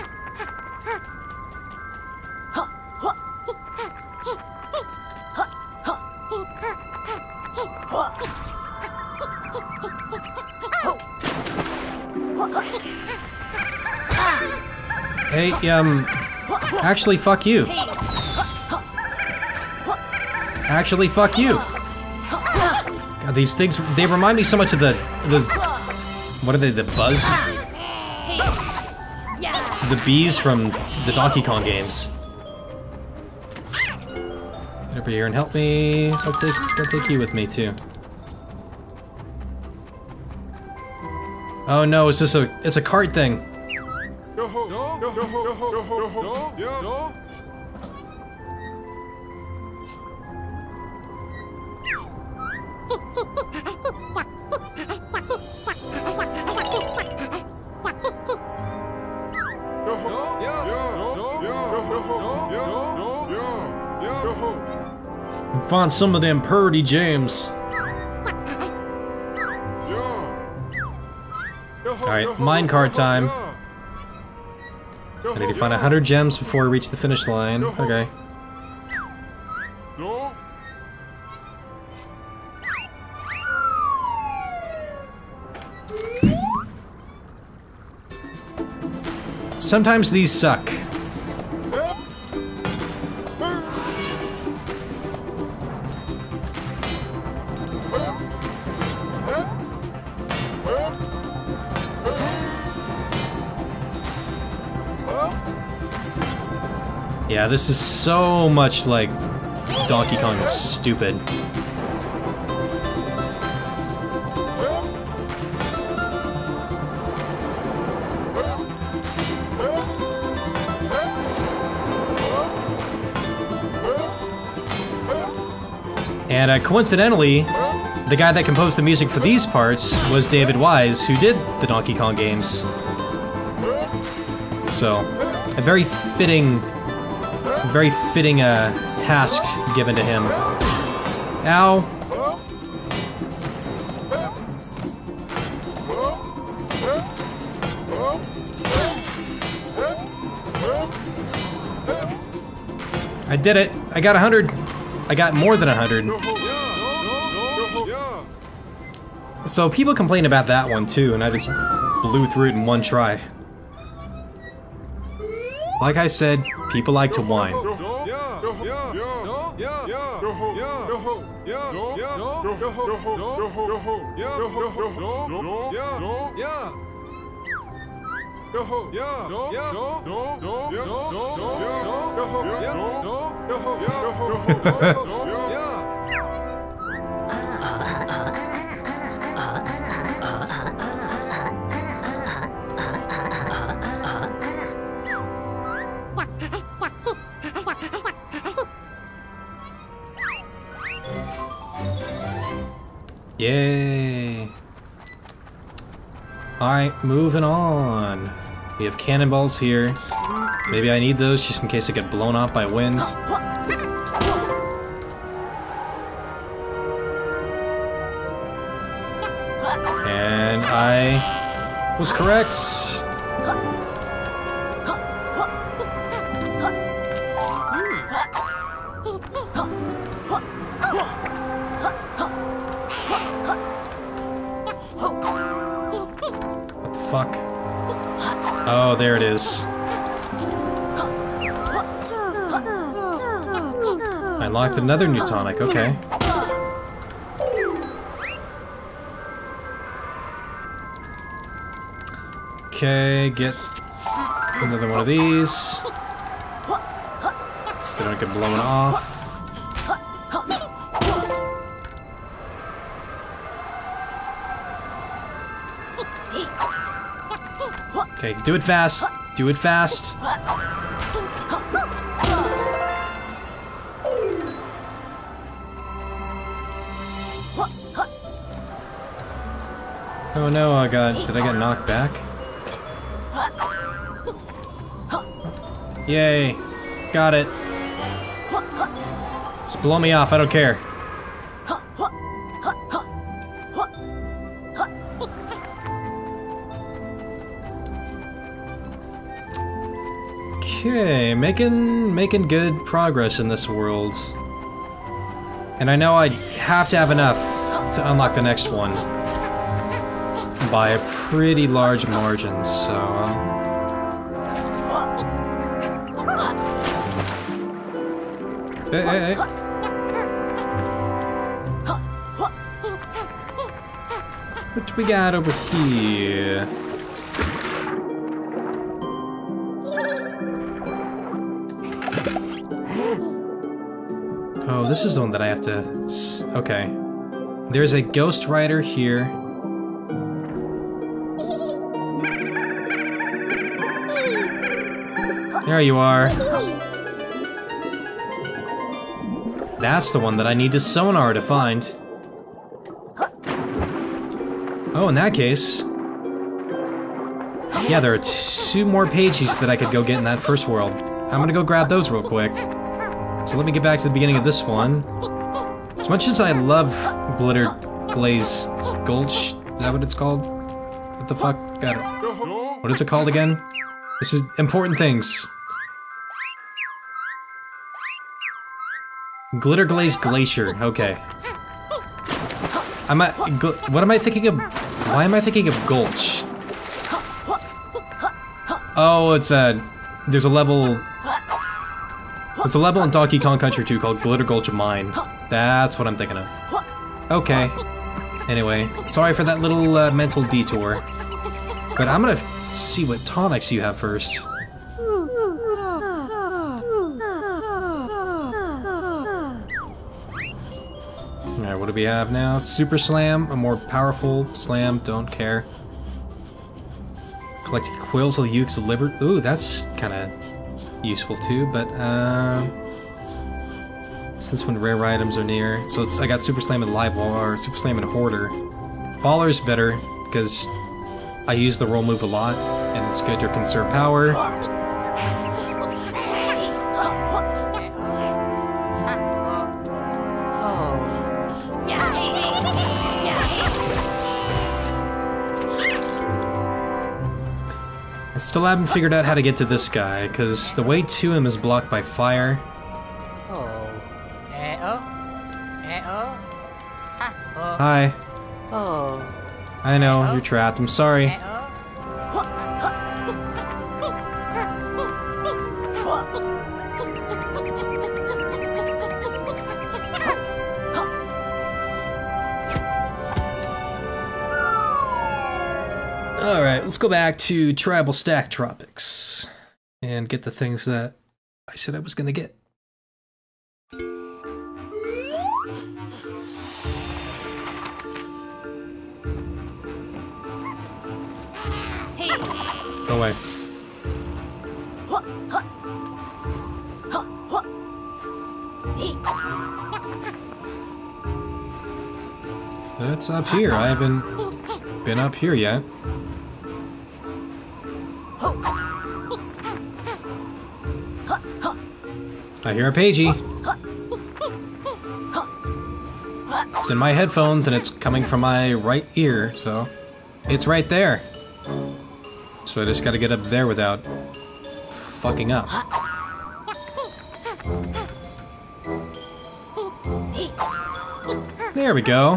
Hey, um... Actually, fuck you. Actually, fuck you. God, these things, they remind me so much of the... those... What are they, the buzz? The bees from the Donkey Kong games. Get over here and help me. I'll take, I'll take you with me, too. Oh no, it's just a, it's a cart thing. Find some of them purdy gems. Alright, minecart time. I need to find a hundred gems before I reach the finish line. Okay. Sometimes these suck. Yeah, this is so much like Donkey Kong is stupid. And uh, coincidentally, the guy that composed the music for these parts was David Wise, who did the Donkey Kong games. So, a very fitting, very fitting uh, task given to him. Ow! I did it! I got a hundred! I got more than a hundred. So people complain about that one too, and I just blew through it in one try. Like I said, people like to whine. Yay. Alright, moving on. We have cannonballs here. Maybe I need those just in case I get blown off by wind. And I was correct. What the fuck? Oh, there it is. I unlocked another new tonic, okay. Okay, get another one of these. So they don't get blown off. Okay, do it fast. Do it fast. Oh no, I got... Did I get knocked back? Yay. Got it. Just blow me off, I don't care. Okay, making making good progress in this world. And I know I have to have enough to unlock the next one by a pretty large margin, so... Hey, hey, hey. What we got over here? Oh, this is the one that I have to... Okay. There's a ghost rider here. There you are. That's the one that I need to sonar to find. Oh, in that case... Yeah, there are two more pages that I could go get in that first world. I'm gonna go grab those real quick. So let me get back to the beginning of this one. As much as I love Glitter Glaze Gulch, is that what it's called? What the fuck? Got it. What is it called again? This is important things. Glitter Glaze Glacier, okay. I'm at, what am I thinking of? Why am I thinking of Gulch? Oh, it's a, there's a level, there's a level in Donkey Kong Country two called Glitter Gulch Mine. That's what I'm thinking of. Okay. Anyway, sorry for that little uh, mental detour. But I'm gonna see what tonics you have first. Alright, what do we have now? Super Slam, a more powerful slam, don't care. Collecting quills of the Yuke's liver. Ooh, that's kinda useful too, but uh, since when rare items are near. So it's I got Super Slam and Live Wall, or Super Slam and Hoarder. Baller's better, because I use the roll move a lot, and it's good to conserve power. I still haven't figured out how to get to this guy, because the way to him is blocked by fire. Hi. Oh. I know, you're trapped. I'm sorry. Alright, let's go back to Tribal Stack Tropics and get the things that I said I was gonna get. Go away. It's up here. I haven't been up here yet. I hear a pagey. It's in my headphones and it's coming from my right ear, so it's right there. So I just gotta get up there without fucking up. There we go.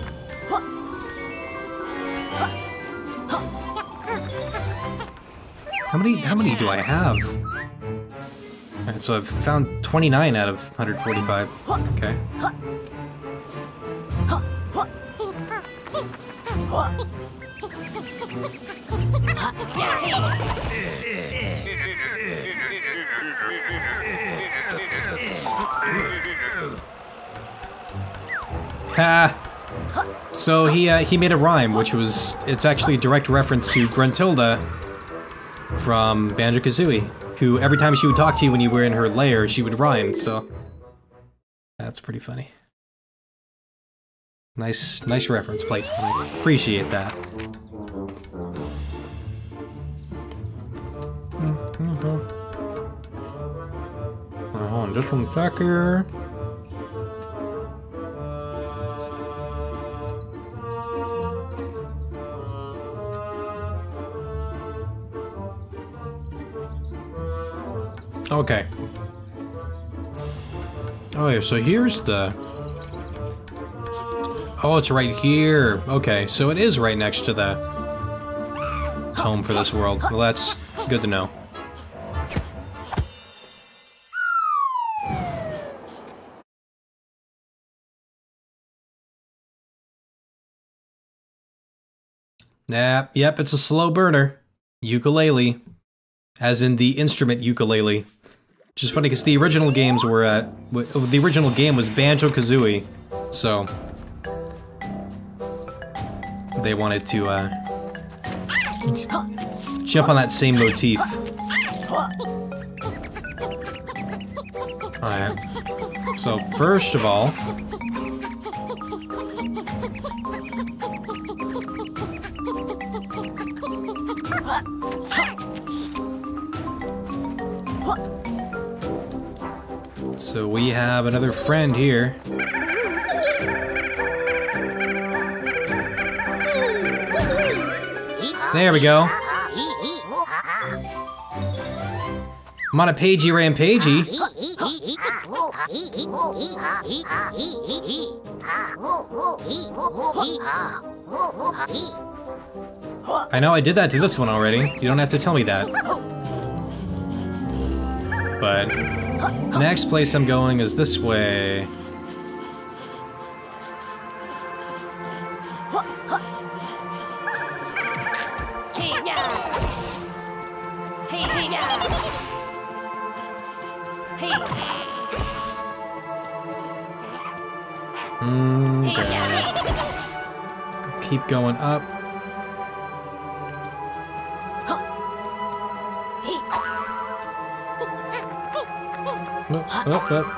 How many, how many do I have? Alright, so I've found twenty-nine out of one hundred forty-five. Okay. Ha! So he uh, he made a rhyme, which was it's actually a direct reference to Gruntilda from Banjo-Kazooie, who every time she would talk to you when you were in her lair, she would rhyme. So that's pretty funny. Nice, nice reference, Playtonic. Appreciate that. Oh, and this one's back here. Okay. Oh yeah, so here's the... Oh, it's right here. Okay, so it is right next to the tome for this world. Well, that's good to know. Nah, yep, it's a slow burner. Yooka-Laylee. As in the instrument ukulele. Which is funny because the original games were, uh, the original game was Banjo-Kazooie, so they wanted to, uh, jump on that same motif. Alright. So, first of all... So we have another friend here. There we go. I'm on a pagey rampagey. I know I did that to this one already. You don't have to tell me that. But the next place I'm going is this way. Okay. Keep going up. Up, up, up.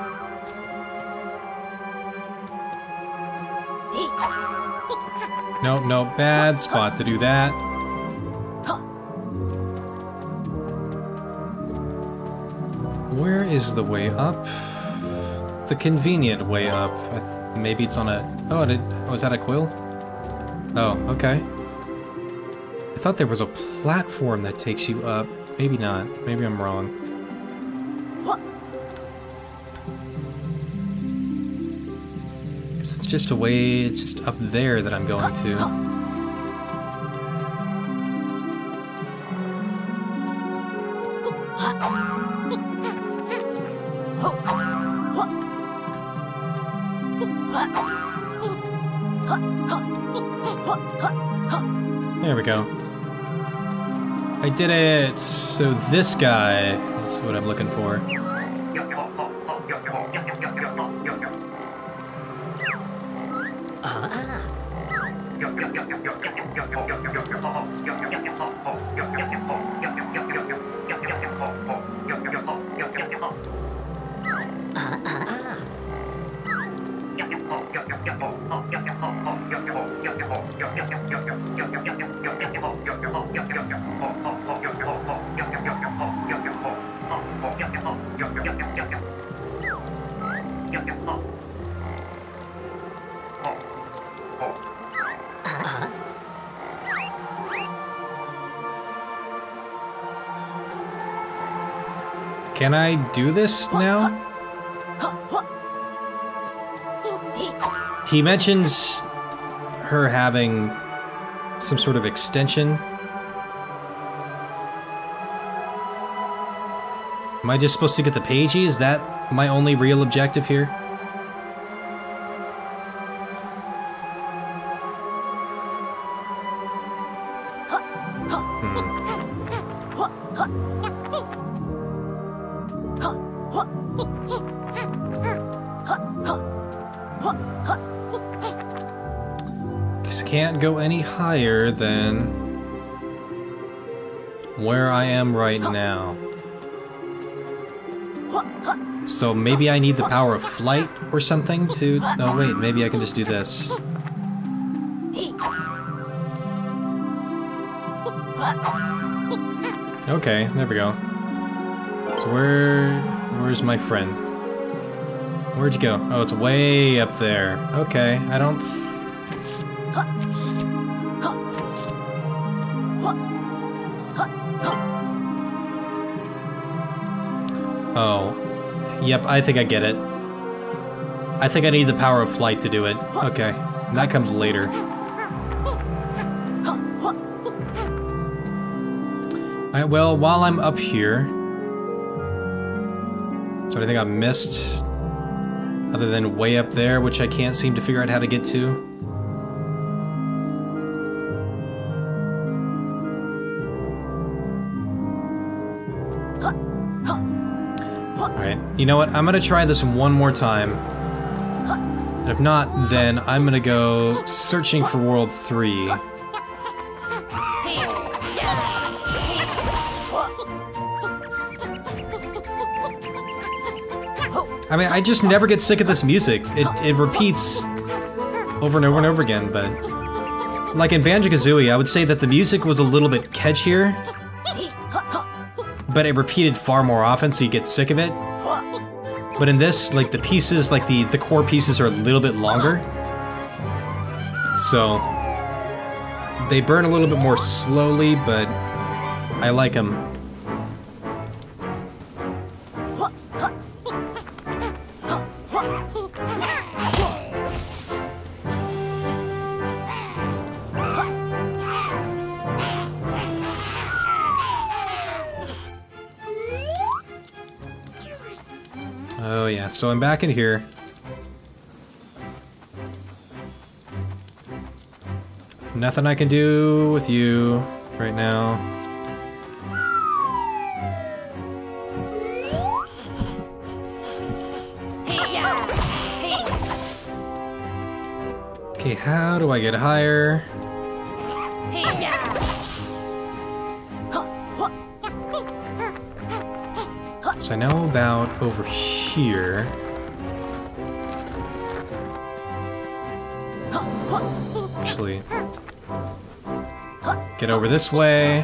No, no, bad spot to do that. Where is the way up? The convenient way up. I th maybe it's on a... Oh, did... oh, is that a quill? Oh, okay. I thought there was a platform that takes you up. Maybe not. Maybe I'm wrong. It's just a way, it's just up there that I'm going to. There we go. I did it! So this guy is what I'm looking for. Can I do this now? He mentions her having some sort of extension. Am I just supposed to get the pagey? Is that my only real objective here? Can't go any higher than where I am right now. So maybe I need the power of flight or something to... No, wait, maybe I can just do this. Okay, there we go. So where... where's my friend? Where'd you go? Oh, it's way up there. Okay, I don't... Oh. Yep, I think I get it. I think I need the power of flight to do it. Okay. That comes later. Alright, well, while I'm up here... So I think I missed... Other than way up there, which I can't seem to figure out how to get to. Alright, you know what? I'm gonna try this one more time. And if not, then I'm gonna go searching for World three. I mean, I just never get sick of this music. It, it repeats over and over and over again, but... Like in Banjo-Kazooie, I would say that the music was a little bit catchier, but it repeated far more often, so you get sick of it. But in this, like, the pieces, like, the, the core pieces are a little bit longer. So... They burn a little bit more slowly, but... I like them. Oh yeah, so I'm back in here. Nothing I can do with you right now. Okay, how do I get higher? So I know about over here. Actually, get over this way.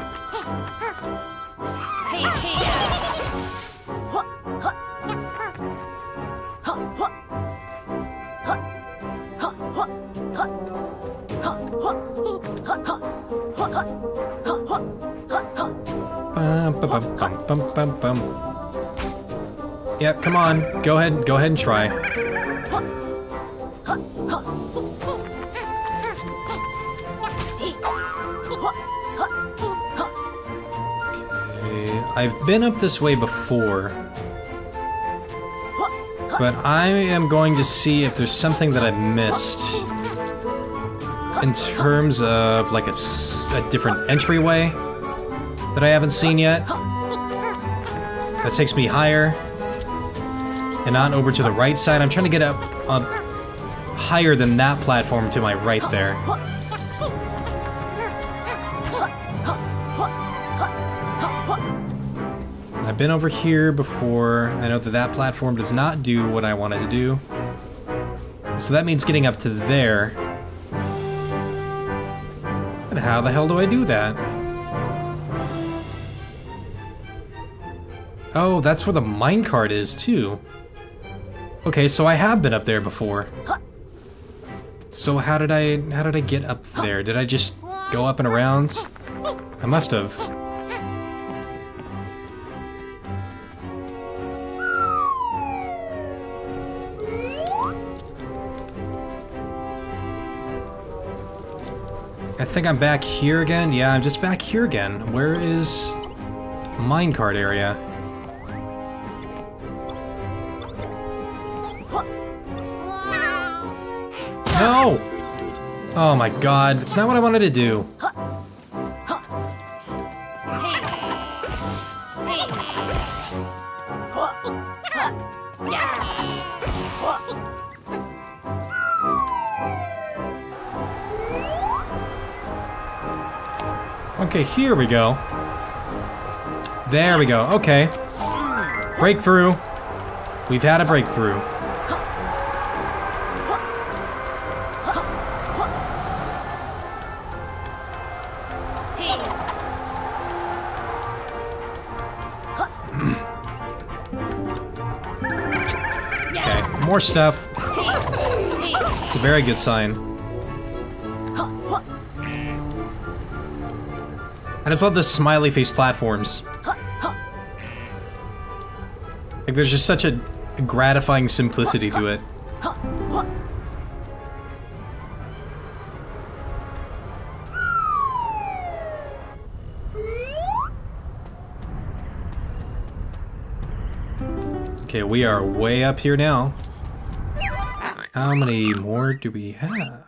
Bum, bum, bum, bum, bum, bum. Yep, come on. Go ahead, go ahead and try. Okay, I've been up this way before. But I am going to see if there's something that I missed in terms of like a, a different entryway. that I haven't seen yet. That takes me higher. And on over to the right side. I'm trying to get up on higher than that platform to my right there. I've been over here before. I know that that platform does not do what I wanted to do. So that means getting up to there. But how the hell do I do that? Oh, that's where the minecart is, too. Okay, so I have been up there before. So how did I how did I get up there? Did I just go up and around? I must have. I think I'm back here again. Yeah, I'm just back here again. Where is minecart area? No! Oh my god, that's not what I wanted to do. Okay, here we go. There we go, okay. Breakthrough. We've had a breakthrough. Okay, more stuff. It's a very good sign. I just love the smiley face platforms. Like, there's just such a gratifying simplicity to it. Okay, we are way up here now. How many more do we have?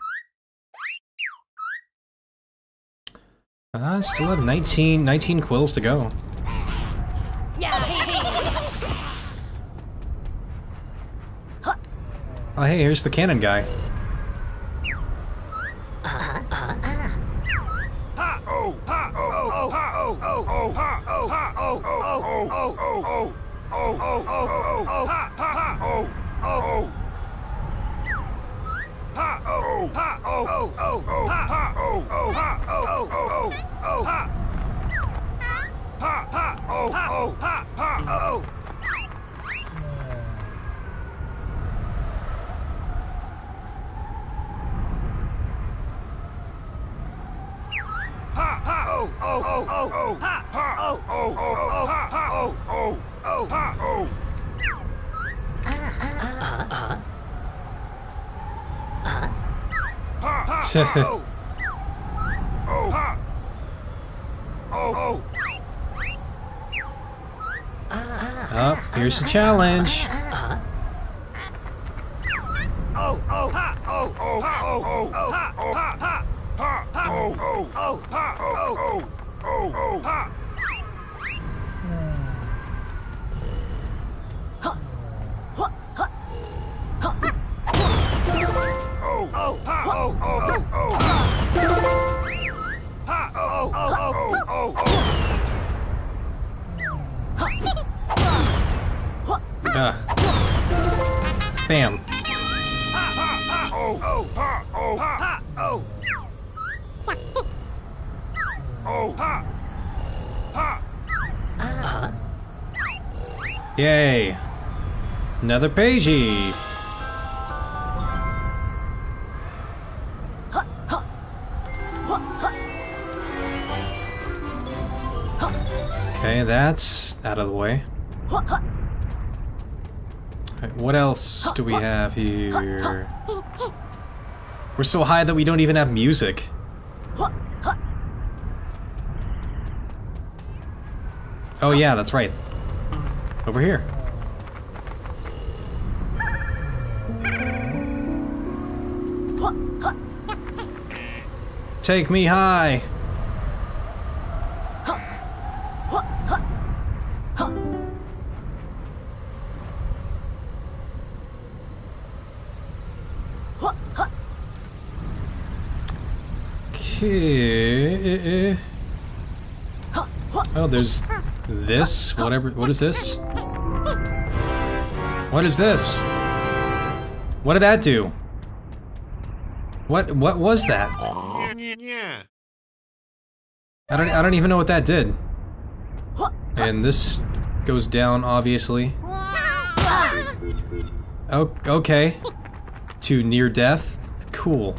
I uh, still have nineteen, nineteen quills to go. Oh hey, here's the cannon guy. Oh, here's the challenge. Uh. Bam. Yay. Another pagey. Okay, that's out of the way. Right, what else do we have here? We're so high that we don't even have music. Oh yeah, that's right. Over here. Take me high. Okay. Oh, there's this. Whatever. What is this? What is this? What did that do? What? What was that? I don't. I don't even know what that did. And this goes down, obviously. Oh, okay. To near death. Cool.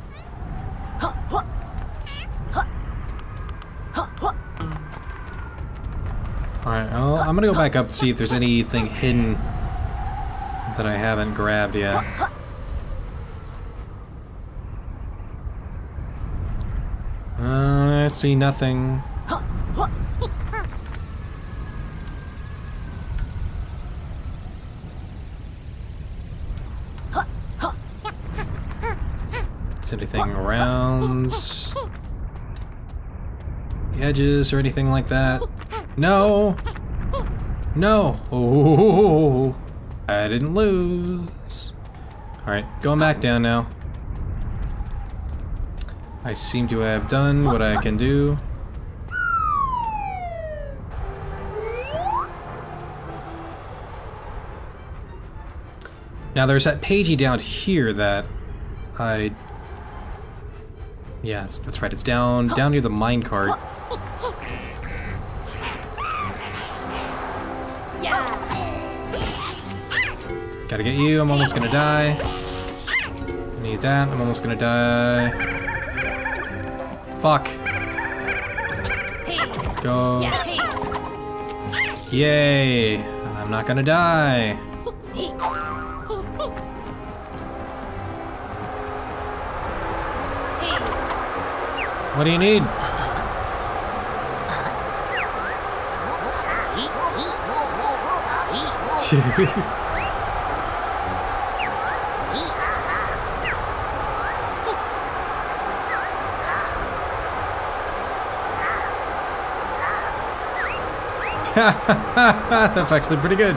Alright, well, I'm gonna go back up to see if there's anything hidden that I haven't grabbed yet. Uh, I see nothing. Is anything around the edges or anything like that? No! No! Oh, I didn't lose. Alright, going back down now. I seem to have done what I can do. Now there's that pagey down here that I... Yeah, that's, that's right, it's down, down near the minecart. Gotta get you, I'm almost gonna die. Need that, I'm almost gonna die. Fuck. Go. Yay, I'm not gonna die. What do you need? That's actually pretty good.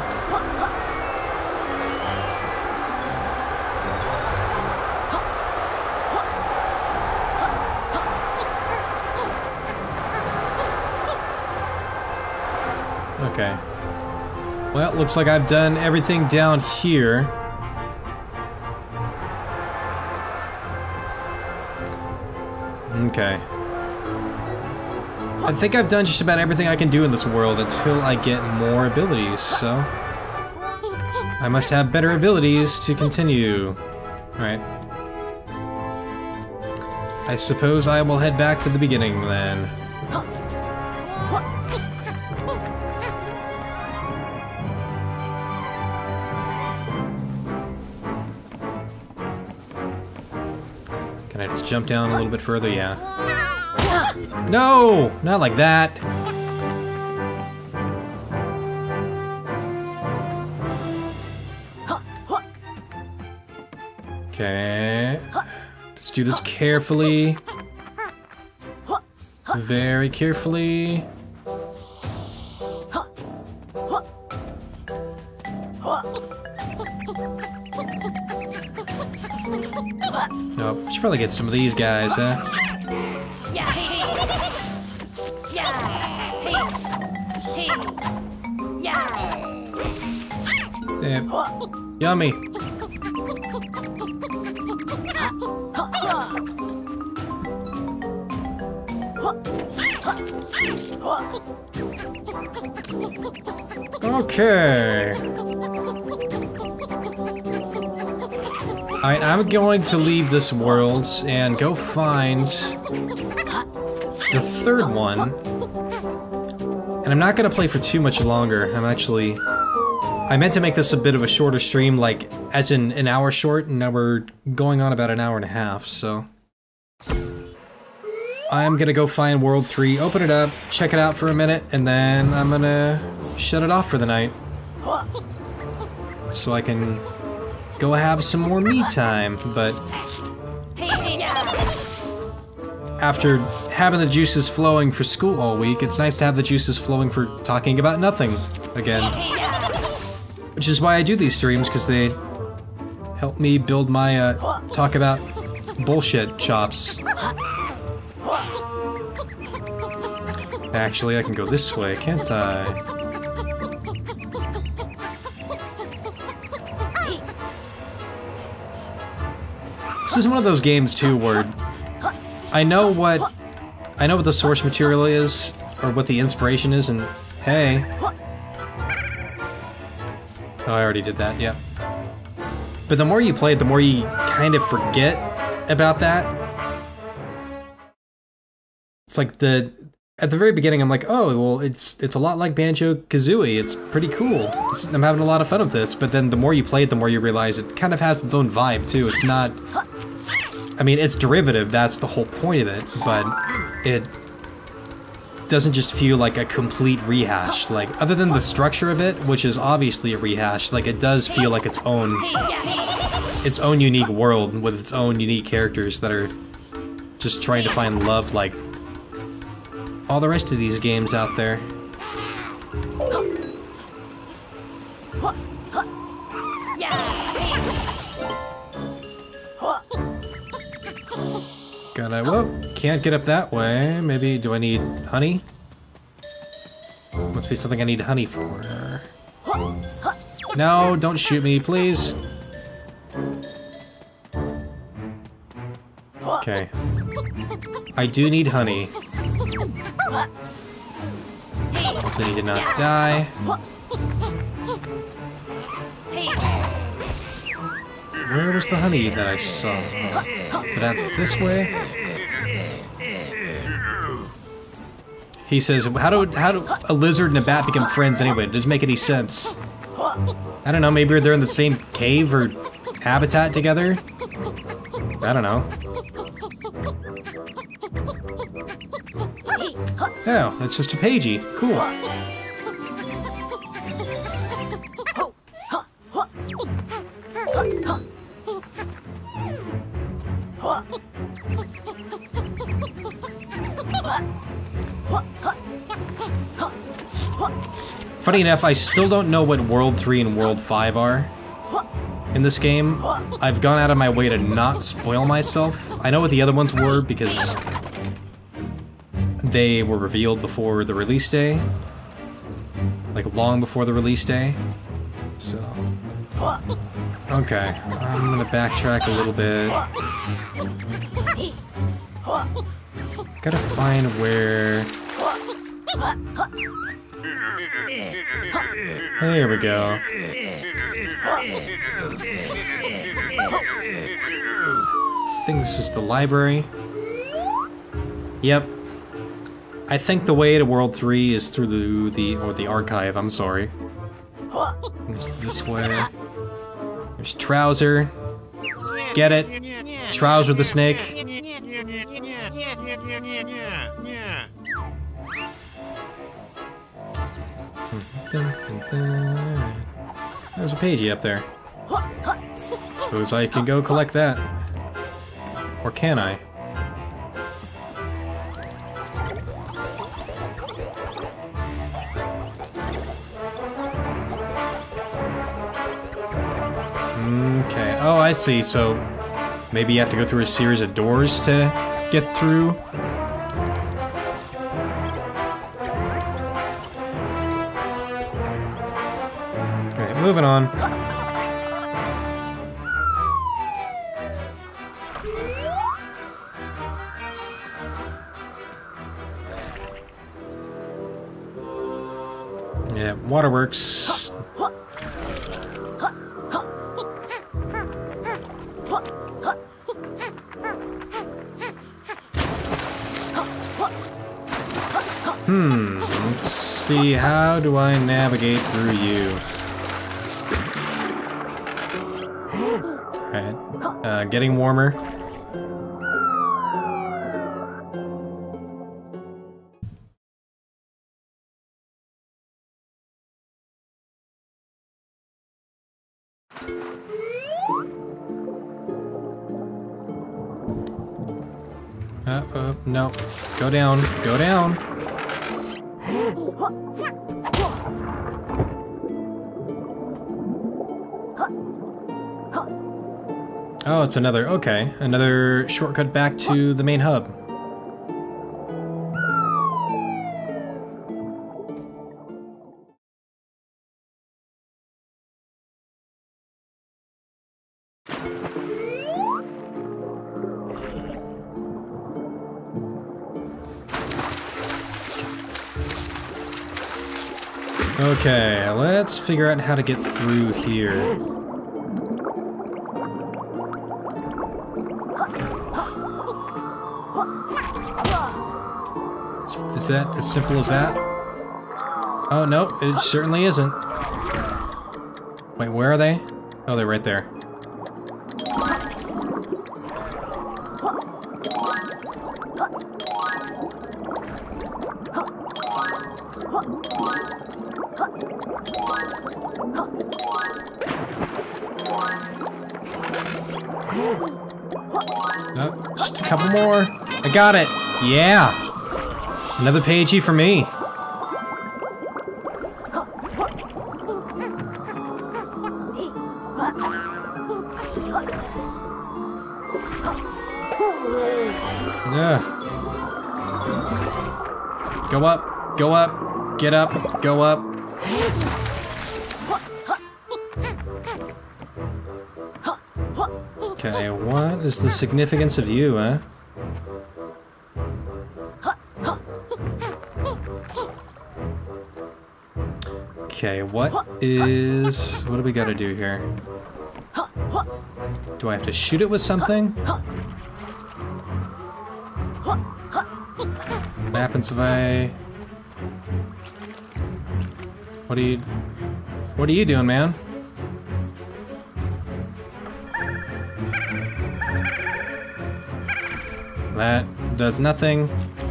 Okay. Well, looks like I've done everything down here. Okay. I think I've done just about everything I can do in this world until I get more abilities, so... I must have better abilities to continue. Alright. I suppose I will head back to the beginning, then. Can I just jump down a little bit further? Yeah. No! Not like that! Okay. Let's do this carefully. Very carefully. Oh, should probably get some of these guys, huh? Damn. Yummy. Okay. Alright, I'm going to leave this world and go find the third one. And I'm not gonna play for too much longer. I'm actually... I meant to make this a bit of a shorter stream, like, as in an hour short, and now we're going on about an hour and a half, so... I'm gonna go find World three, open it up, check it out for a minute, and then I'm gonna shut it off for the night. So I can go have some more me time, but... After having the juices flowing for school all week, it's nice to have the juices flowing for talking about nothing again. Which is why I do these streams, because they help me build my, uh, talk about bullshit chops. Actually, I can go this way, can't I? This is one of those games, too, where I know what I know what the source material is, or what the inspiration is, and hey. Oh, I already did that, yep. But the more you play it, the more you kind of forget about that. It's like the... At the very beginning, I'm like, oh, well, it's it's a lot like Banjo-Kazooie. It's pretty cool. This is, I'm having a lot of fun with this. But then the more you play it, the more you realize it kind of has its own vibe, too. It's not... I mean, it's derivative, that's the whole point of it, but it doesn't just feel like a complete rehash. Like, other than the structure of it, which is obviously a rehash, like, it does feel like its own... its own unique world with its own unique characters that are just trying to find love like all the rest of these games out there. Gotta, whoop, can't get up that way. Maybe, do I need honey? Must be something I need honey for. No, don't shoot me, please. Okay. I do need honey. Also need to not die. Where was the honey that I saw? Is it out this way? He says, how do how do a lizard and a bat become friends anyway? It doesn't make any sense. I don't know, maybe they're in the same cave or habitat together? I don't know. Oh, that's just a pagey. Cool. Funny enough, I still don't know what World three and World five are in this game. I've gone out of my way to not spoil myself. I know what the other ones were because they were revealed before the release day. Like, long before the release day. So... okay, I'm gonna backtrack a little bit. Gotta find where... there we go. I think this is the library. Yep. I think the way to World three is through the, the or the archive, I'm sorry. It's this way. There's Trouser. Get it? Trouser the snake. There's a pagey up there. Suppose I can go collect that. Or can I? Okay, oh I see, so maybe you have to go through a series of doors to get through? Okay, moving on. Yeah, waterworks. Hmm, let's see, how do I navigate through you? Alright, uh, getting warmer. Uh, uh, no. Go down, go down. Oh, it's another, okay. Another shortcut back to the main hub. Okay, let's figure out how to get through here. Is that as simple as that? Oh, no, it certainly isn't. Wait, where are they? Oh, they're right there. Oh, just a couple more. I got it. Yeah. Another pagey for me. Yeah. Go up. Go up. Get up. Go up. Okay, what is the significance of you, huh? Okay, what is... what do we gotta do here? Do I have to shoot it with something? What happens if I... What are you... What are you doing, man? That does nothing.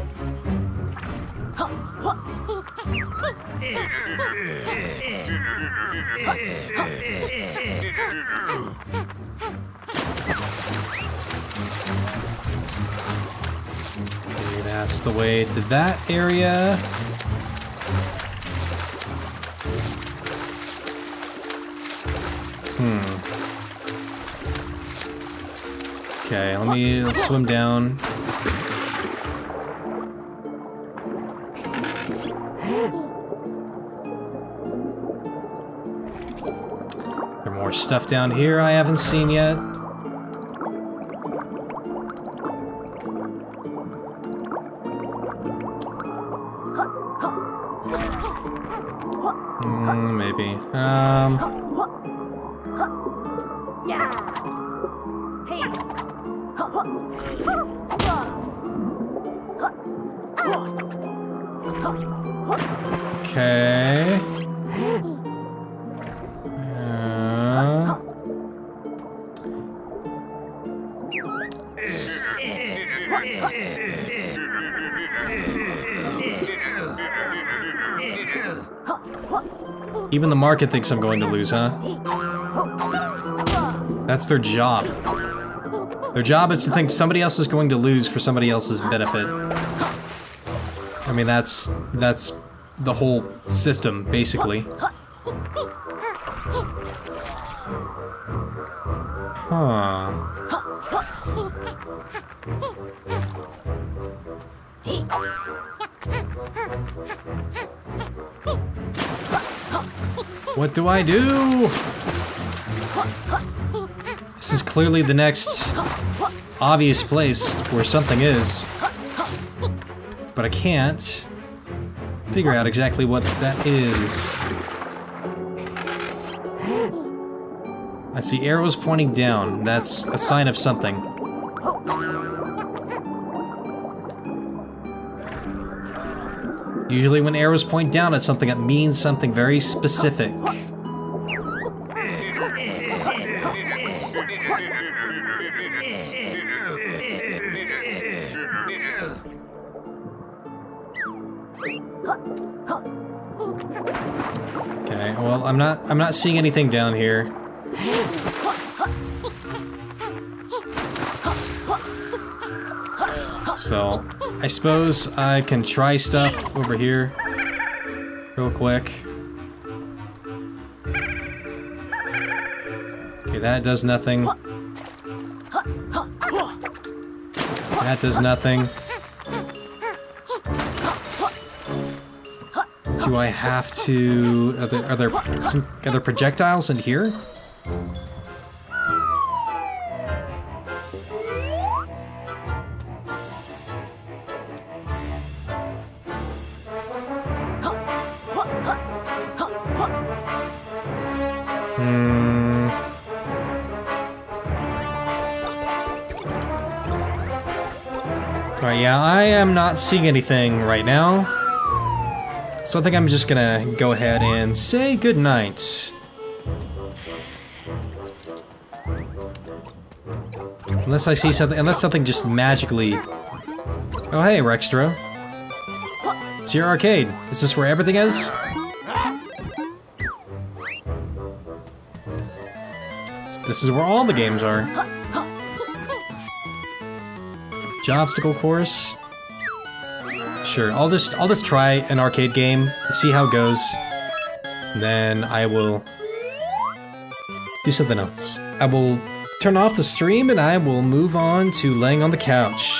Okay, that's the way to that area. Hmm. Okay, let me swim down. There's more stuff down here I haven't seen yet. Mm, maybe. Um. Okay. Uh, even the market thinks I'm going to lose, huh? That's their job. Their job is to think somebody else is going to lose for somebody else's benefit. I mean, that's that's the whole system, basically. Huh. What do I do? This is clearly the next obvious place where something is. But I can't figure out exactly what that is. I see arrows pointing down. That's a sign of something. Usually when arrows point down at something, it means something very specific. Okay, well, I'm not I'm not seeing anything down here. So, I suppose I can try stuff over here real quick. Okay, that does nothing. That does nothing. Do I have to... Are there, are there some other projectiles in here? Alright, yeah, I am not seeing anything right now. So I think I'm just gonna go ahead and say goodnight. Unless I see something, unless something just magically... Oh hey, Rextro. It's your arcade. Is this where everything is? This is where all the games are. Jobstacle course. Sure, I'll just I'll just try an arcade game, see how it goes. Then I will do something else. I will turn off the stream and I will move on to laying on the couch.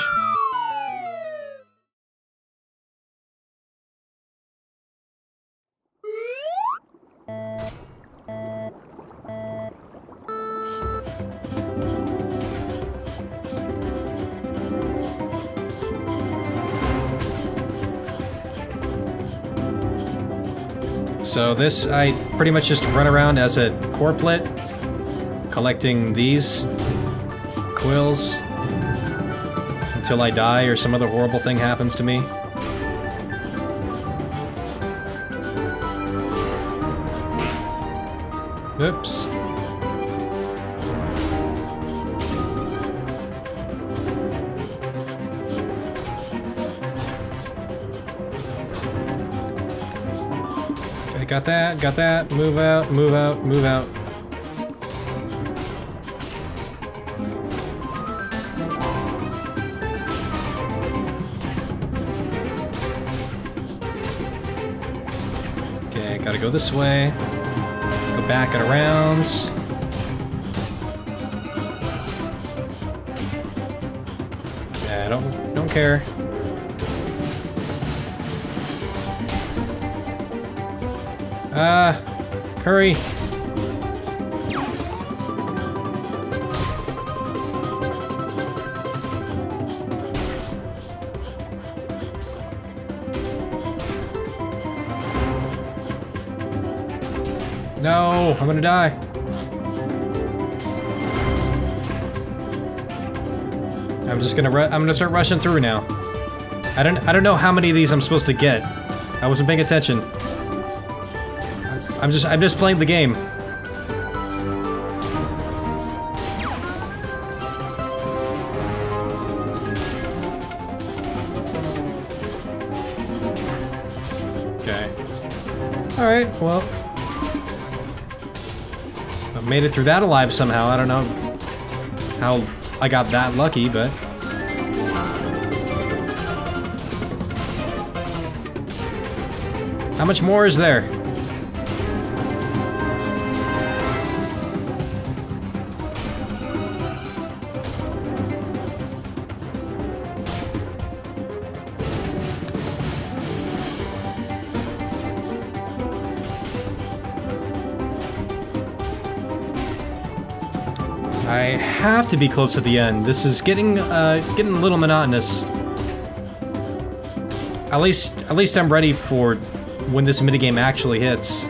So this, I pretty much just run around as a corplet, collecting these quills until I die or some other horrible thing happens to me. Oops. Got that, got that, move out, move out, move out. Okay, gotta go this way. Go back and around. Yeah, don't, don't care. Ah, uh, hurry. No, I'm gonna die. I'm just gonna ru- I'm gonna start rushing through now. I don't I don't know how many of these I'm supposed to get. I wasn't paying attention. I'm just, I'm just playing the game. Okay. Alright, well. I made it through that alive somehow. I don't know how I got that lucky, but... How much more is there? I have to be close to the end. This is getting uh, getting a little monotonous. At least, at least I'm ready for when this minigame actually hits.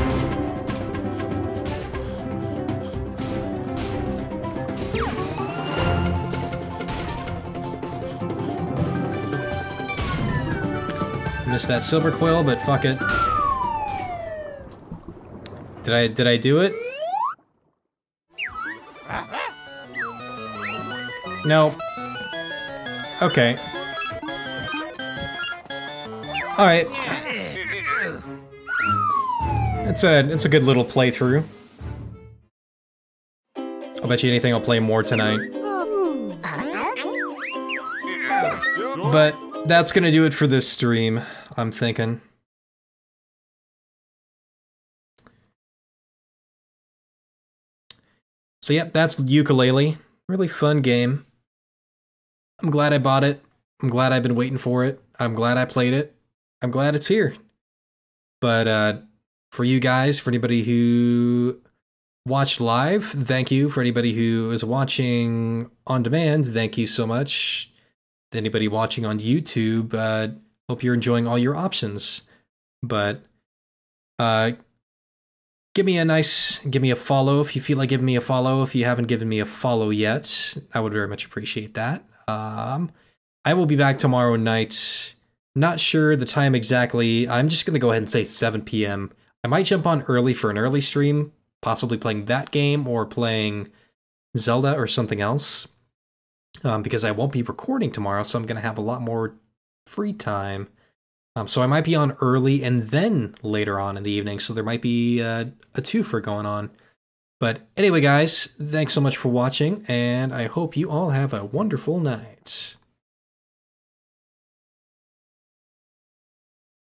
Missed that silver quill, but fuck it. Did I did I do it? No. Okay. Alright. It's a, it's a good little playthrough. I'll bet you anything I'll play more tonight. But that's gonna do it for this stream, I'm thinking. So yep, that's Yooka-Laylee. Really fun game. I'm glad I bought it. I'm glad I've been waiting for it. I'm glad I played it. I'm glad it's here. But uh, for you guys, for anybody who watched live, thank you. For anybody who is watching on demand, thank you so much. To anybody watching on YouTube, uh, hope you're enjoying all your options. But uh, give me a nice, give me a follow if you feel like giving me a follow. If you haven't given me a follow yet, I would very much appreciate that. Um, I will be back tomorrow night. Not sure the time exactly. I'm just going to go ahead and say seven p m I might jump on early for an early stream, possibly playing that game or playing Zelda or something else. Um, because I won't be recording tomorrow, so I'm going to have a lot more free time. Um, so I might be on early and then later on in the evening, so there might be uh, a twofer going on. But anyway, guys, thanks so much for watching, and I hope you all have a wonderful night.